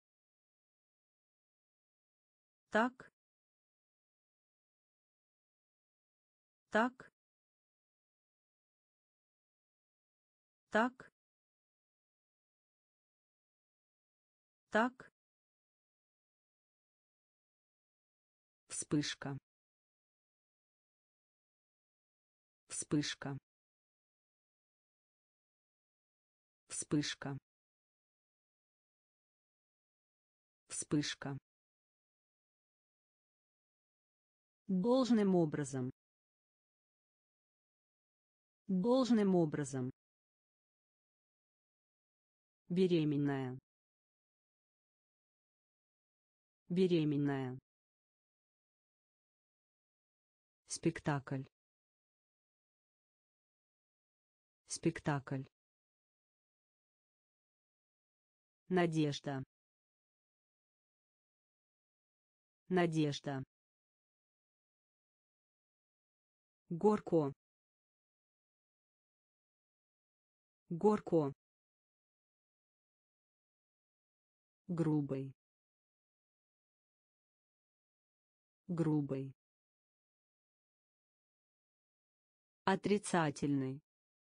Так. Так. Так. Так. Вспышка. Вспышка. Вспышка. Вспышка. Должным образом. Должным образом. Беременная. Беременная. Спектакль. Спектакль. Надежда. Надежда. Горко. Горко. Грубый. Грубый. Отрицательный.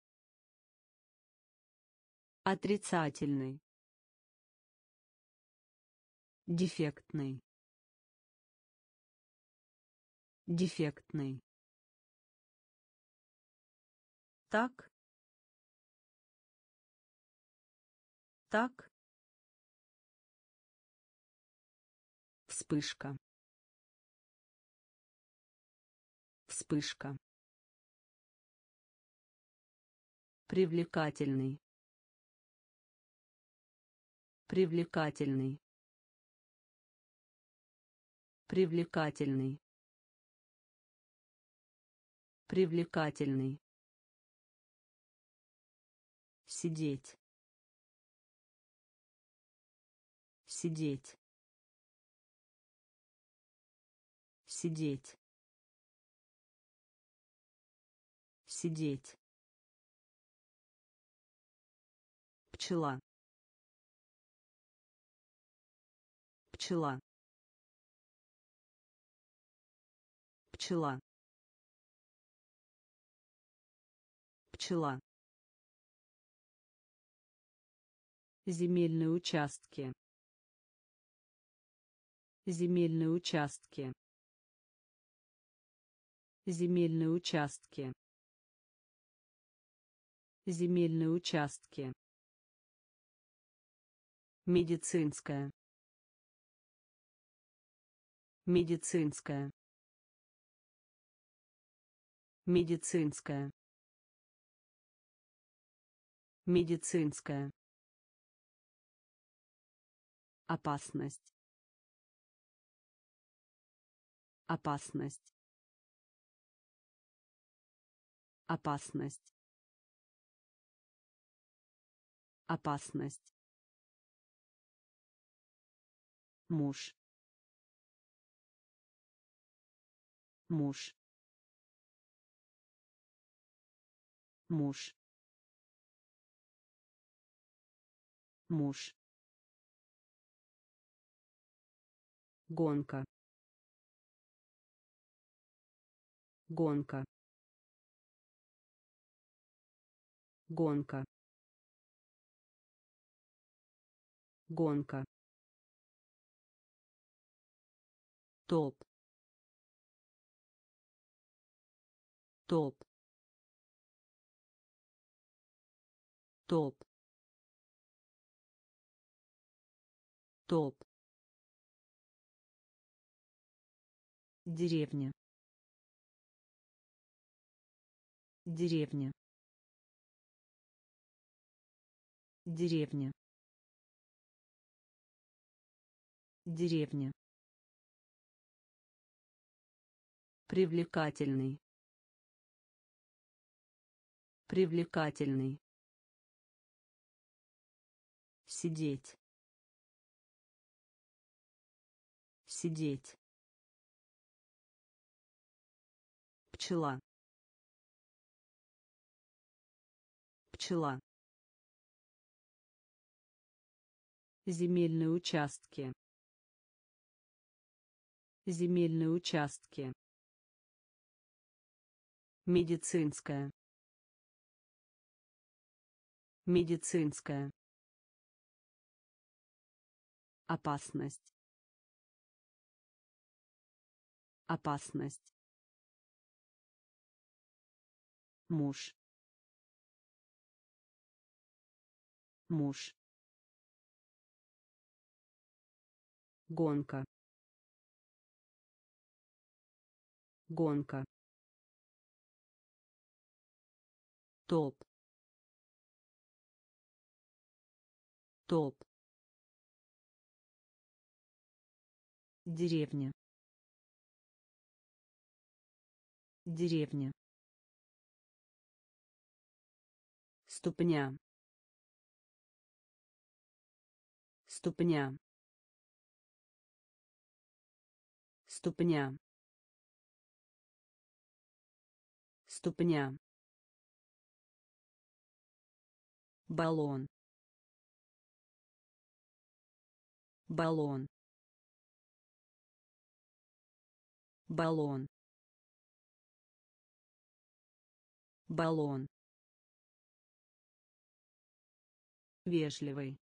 Отрицательный. Дефектный. Дефектный. Так. Так. Вспышка. Вспышка. Привлекательный. Привлекательный. Привлекательный. Привлекательный. Сидеть. Сидеть. Сидеть. Сидеть. Пчела. Пчела. Пчела. Пчела. Земельные участки. Земельные участки. Земельные участки. Земельные участки. Медицинская. Медицинская. Медицинская. Медицинская. Опасность. Опасность. Опасность. Опасность. Муж. Муж. Муж. Муж. Гонка. Гонка. Гонка. Гонка. Топ. Топ. Топ. Топ. Деревня. Деревня. Деревня. Деревня. Привлекательный. Привлекательный. Сидеть. Сидеть. Пчела. Пчела. Земельные участки. Земельные участки. Медицинская. Медицинская. Опасность. Опасность. Муж. Муж. Гонка. Гонка. Топ. Топ. Деревня. Деревня. Ступня. Ступня. Ступня. Ступня. Баллон. Баллон. Баллон. Баллон. Вежливый.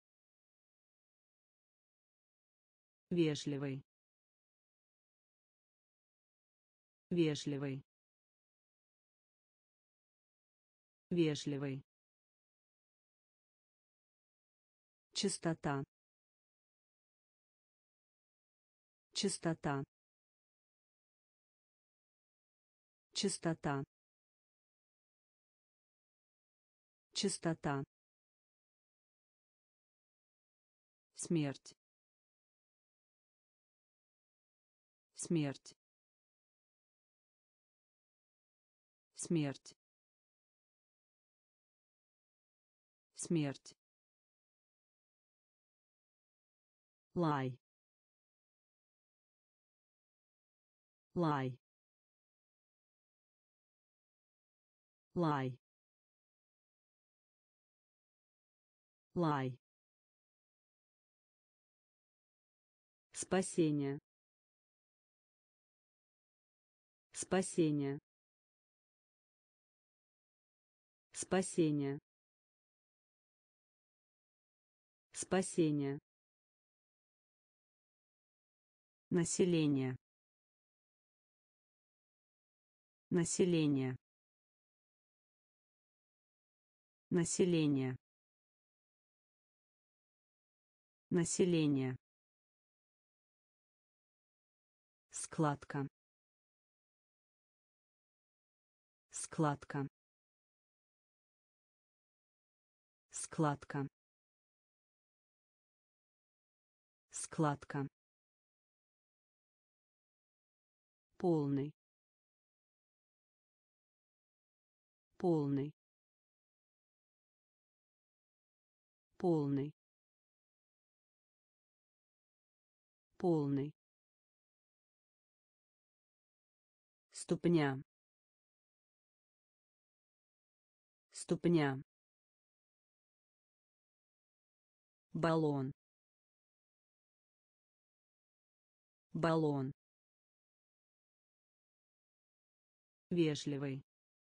Вежливый. Вежливый. Вежливый. Чистота. Чистота. Чистота. Чистота. Смерть. Смерть. Смерть. Смерть. Лай. Лай. Лай. Лай. Спасение. Спасение. Спасение. Спасение. Население. Население. Население. Население. Складка. Складка. Складка. Складка. Полный. Полный. Полный. Полный. Ступня. Ступня. Баллон. Баллон. Вежливый.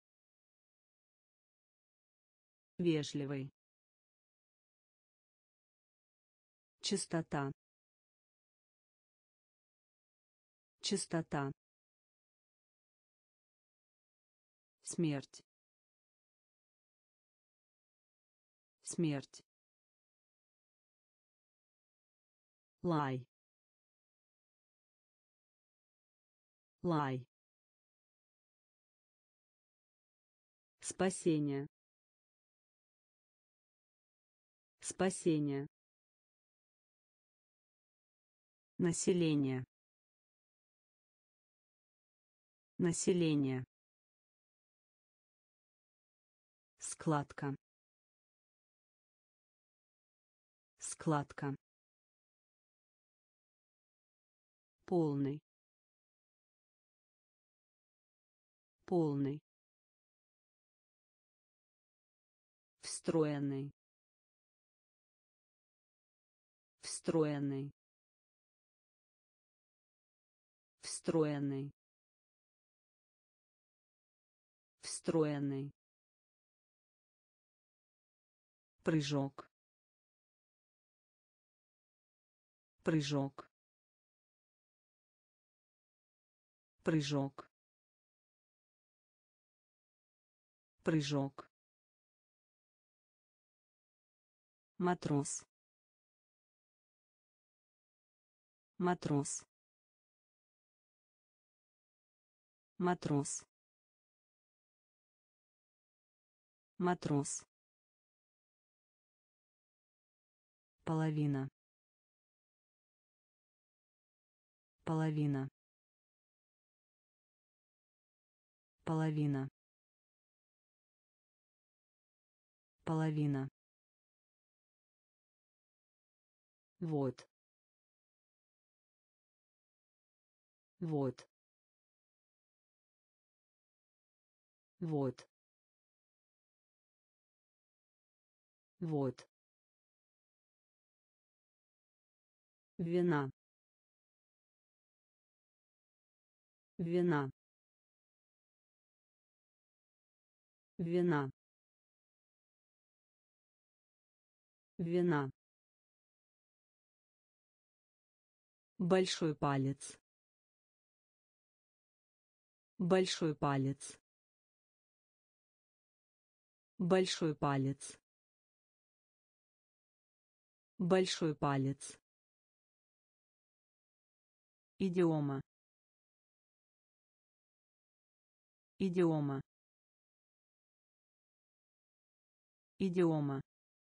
Вежливый. Чистота. Чистота. Смерть. Смерть. Лай. Лай. Спасение. Спасение. Население. Население. Складка. Складка. Полный. Полный. Встроенный. Встроенный. Встроенный. Встроенный. Прыжок. Прыжок. Прыжок. Прыжок. Матрос. Матрос. Матрос. Матрос. Половина. Половина. Половина. Половина. Вот. Вот. Вот. Вот. Вина. Вина. Вина. Вина. Большой палец. Большой палец. Большой палец. Большой палец. Идиома. Идиома. Идиома.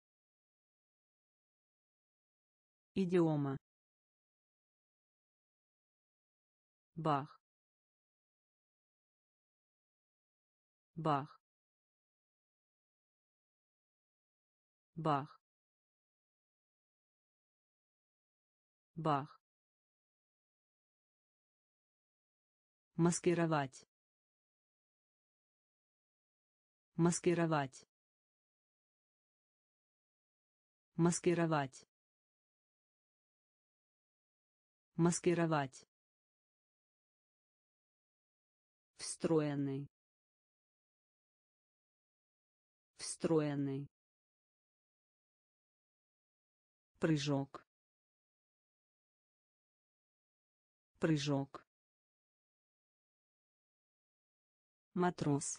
Идиома. Бах. Бах. Бах. Бах. Маскировать. Маскировать. Маскировать. Маскировать. Встроенный. Встроенный. Прыжок. Прыжок. Матрос.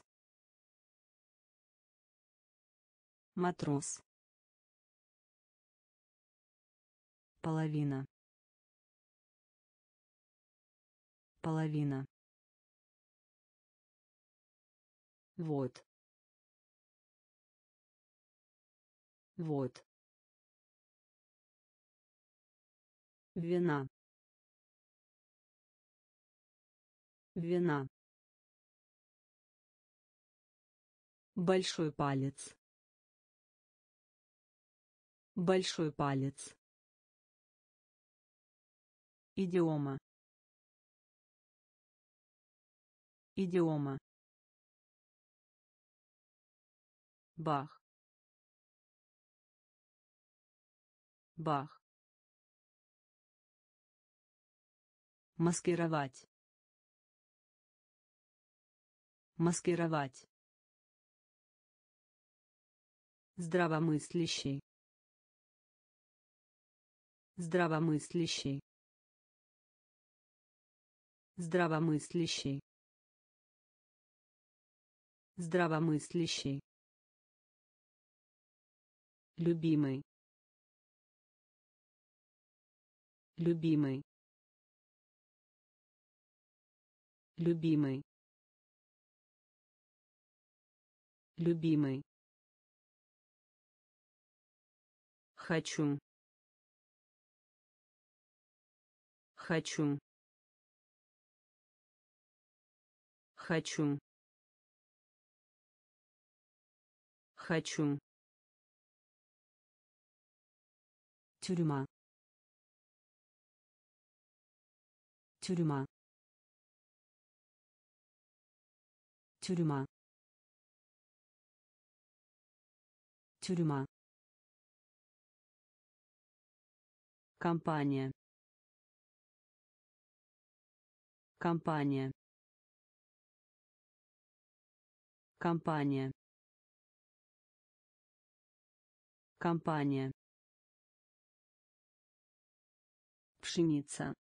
Матрос. Половина. Половина. Вот. Вот. Вина. Вина. Большой палец. Большой палец. Идиома. Идиома. Бах. Бах. Маскировать. Маскировать. Здравомыслящий. Здравомыслящий. Здравомыслящий. Здравомыслящий. Любимый. Любимый. Любимый. Любимый. Хочу. Хочу. Хочу. Хочу. Тюрьма. Тюрьма. Тюрьма. тюрьма, компания, компания, компания, компания, пшеница,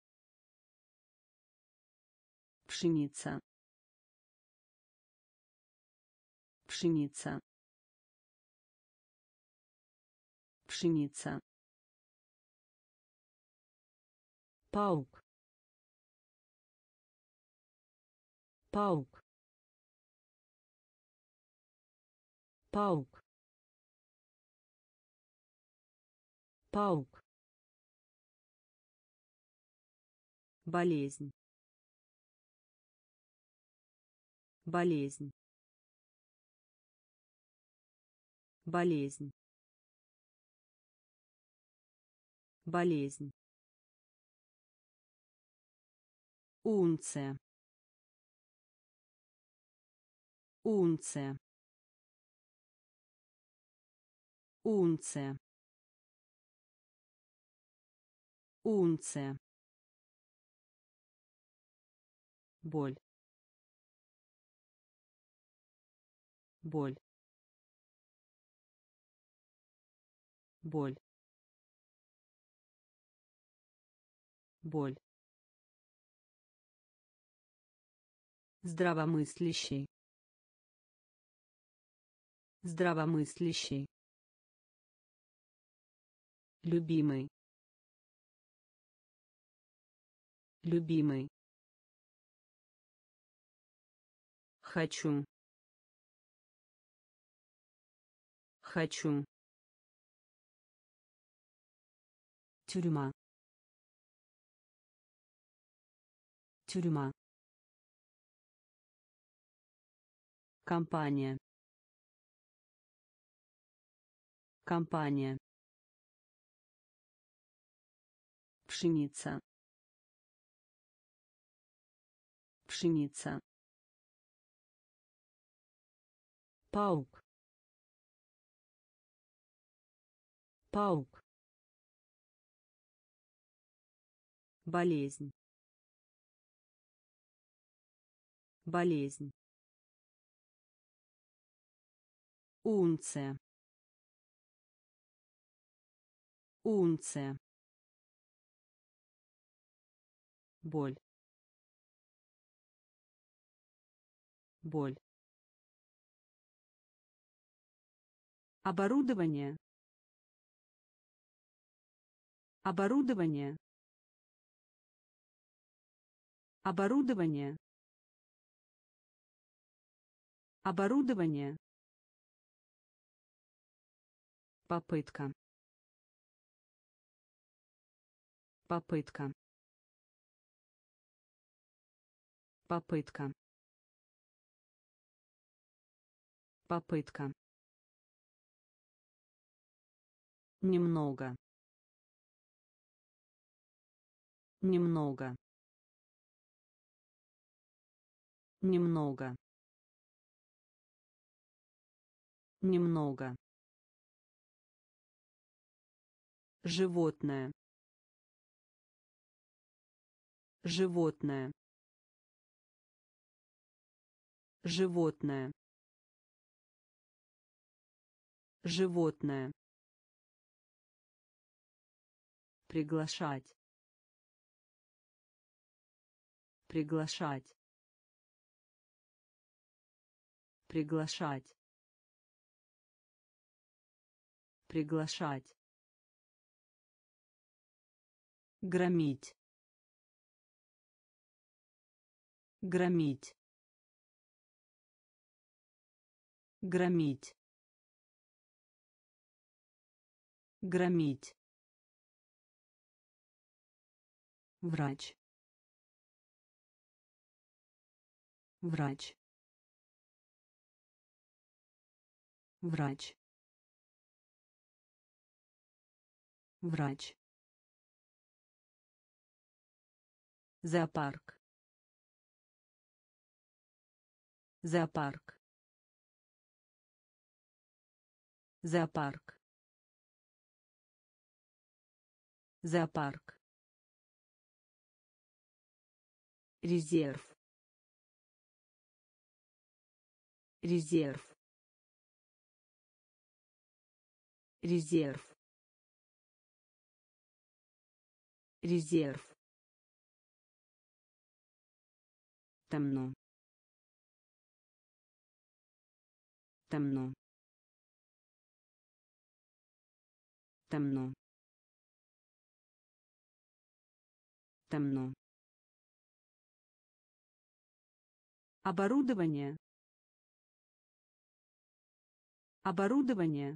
пшеница, пшеница, пшеница, паук, паук, паук, паук, болезнь, болезнь, болезнь, болезнь, унция, унция, унция, унция, боль, боль, боль, боль, здравомыслящий, здравомыслящий, любимый, любимый, хочу, хочу, тюрьма, тюрьма, компания, компания, пшеница, пшеница, паук, паук, болезнь, болезнь, унция, унция, боль, боль, оборудование, оборудование, оборудование, оборудование, попытка, попытка, попытка, попытка, немного, немного, немного, немного, животное, животное, животное, животное, приглашать, приглашать, приглашать, приглашать, громить, громить, громить, громить, врач, врач, врач, врач, зоопарк, зоопарк, Зоопарк. Зоопарк. Резерв. Резерв. Резерв. Резерв. Темно. Темно. Темно. Темно. Оборудование. Оборудование.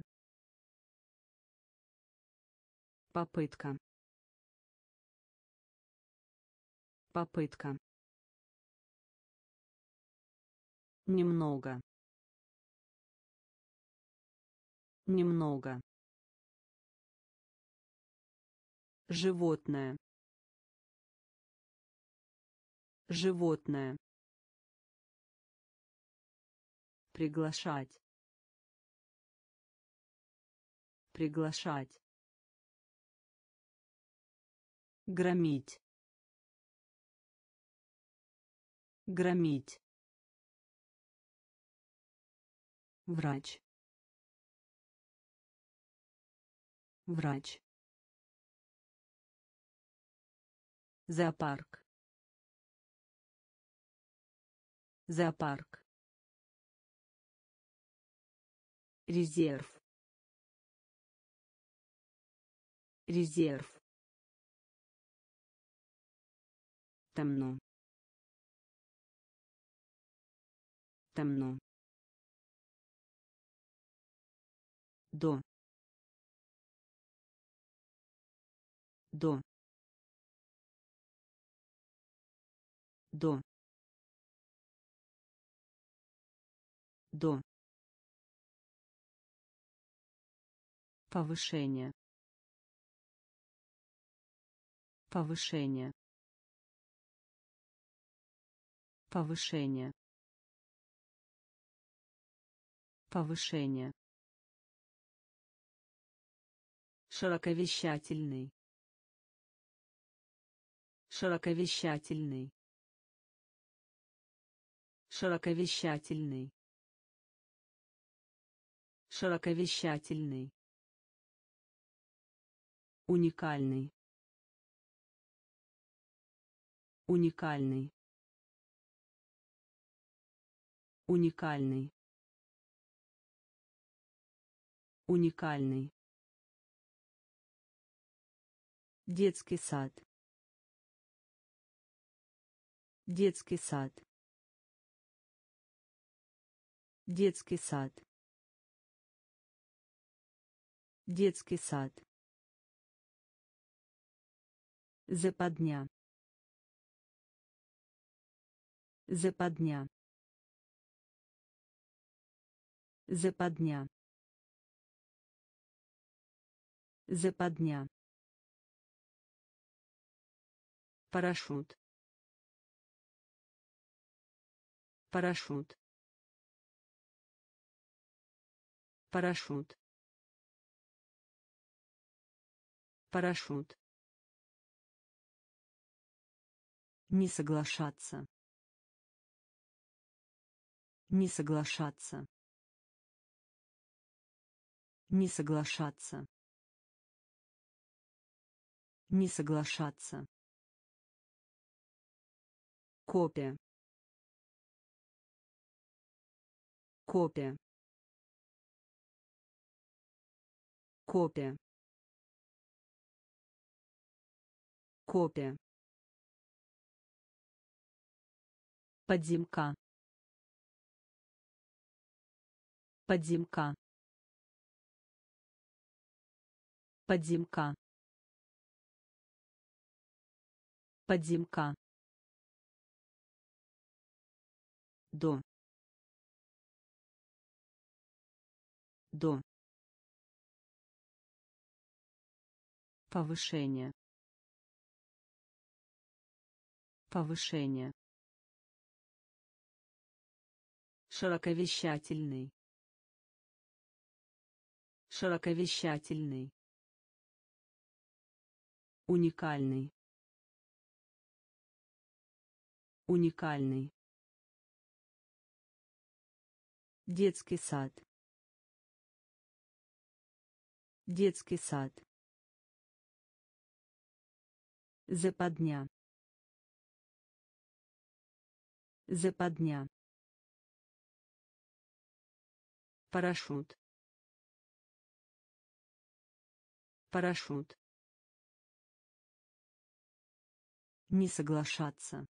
Попытка. Попытка. Немного. Немного. Животное. Животное. Приглашать. Приглашать. Громить. Громить. Врач. Врач. Зоопарк. Зоопарк. Резерв. Резерв. Темно. Темно. До. До. До. До. Повышение. Повышение. Повышение. Повышение. Широковещательный. Широковещательный. Широковещательный. Широковещательный. Уникальный. Уникальный. Уникальный. Уникальный. Детский сад. Детский сад. Детский сад. Детский сад. Западня. Западня. Западня. Западня. Парашют. Парашют. Парашют. Парашют. Не соглашаться. Не соглашаться. Не соглашаться. Не соглашаться. Копия. Копия. Копия. Копия. Подземка. Подземка. Подземка. Подземка. До. До. Повышение. Повышение. Широковещательный. Широковещательный. Уникальный. Уникальный. Детский сад. Детский сад. Западня. Западня. Парашют. Парашют. Не соглашаться.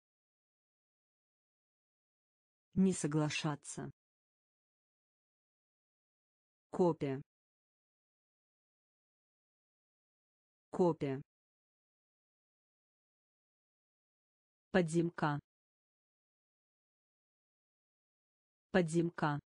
Не соглашаться. Копия. Копия. Подземка. Подземка.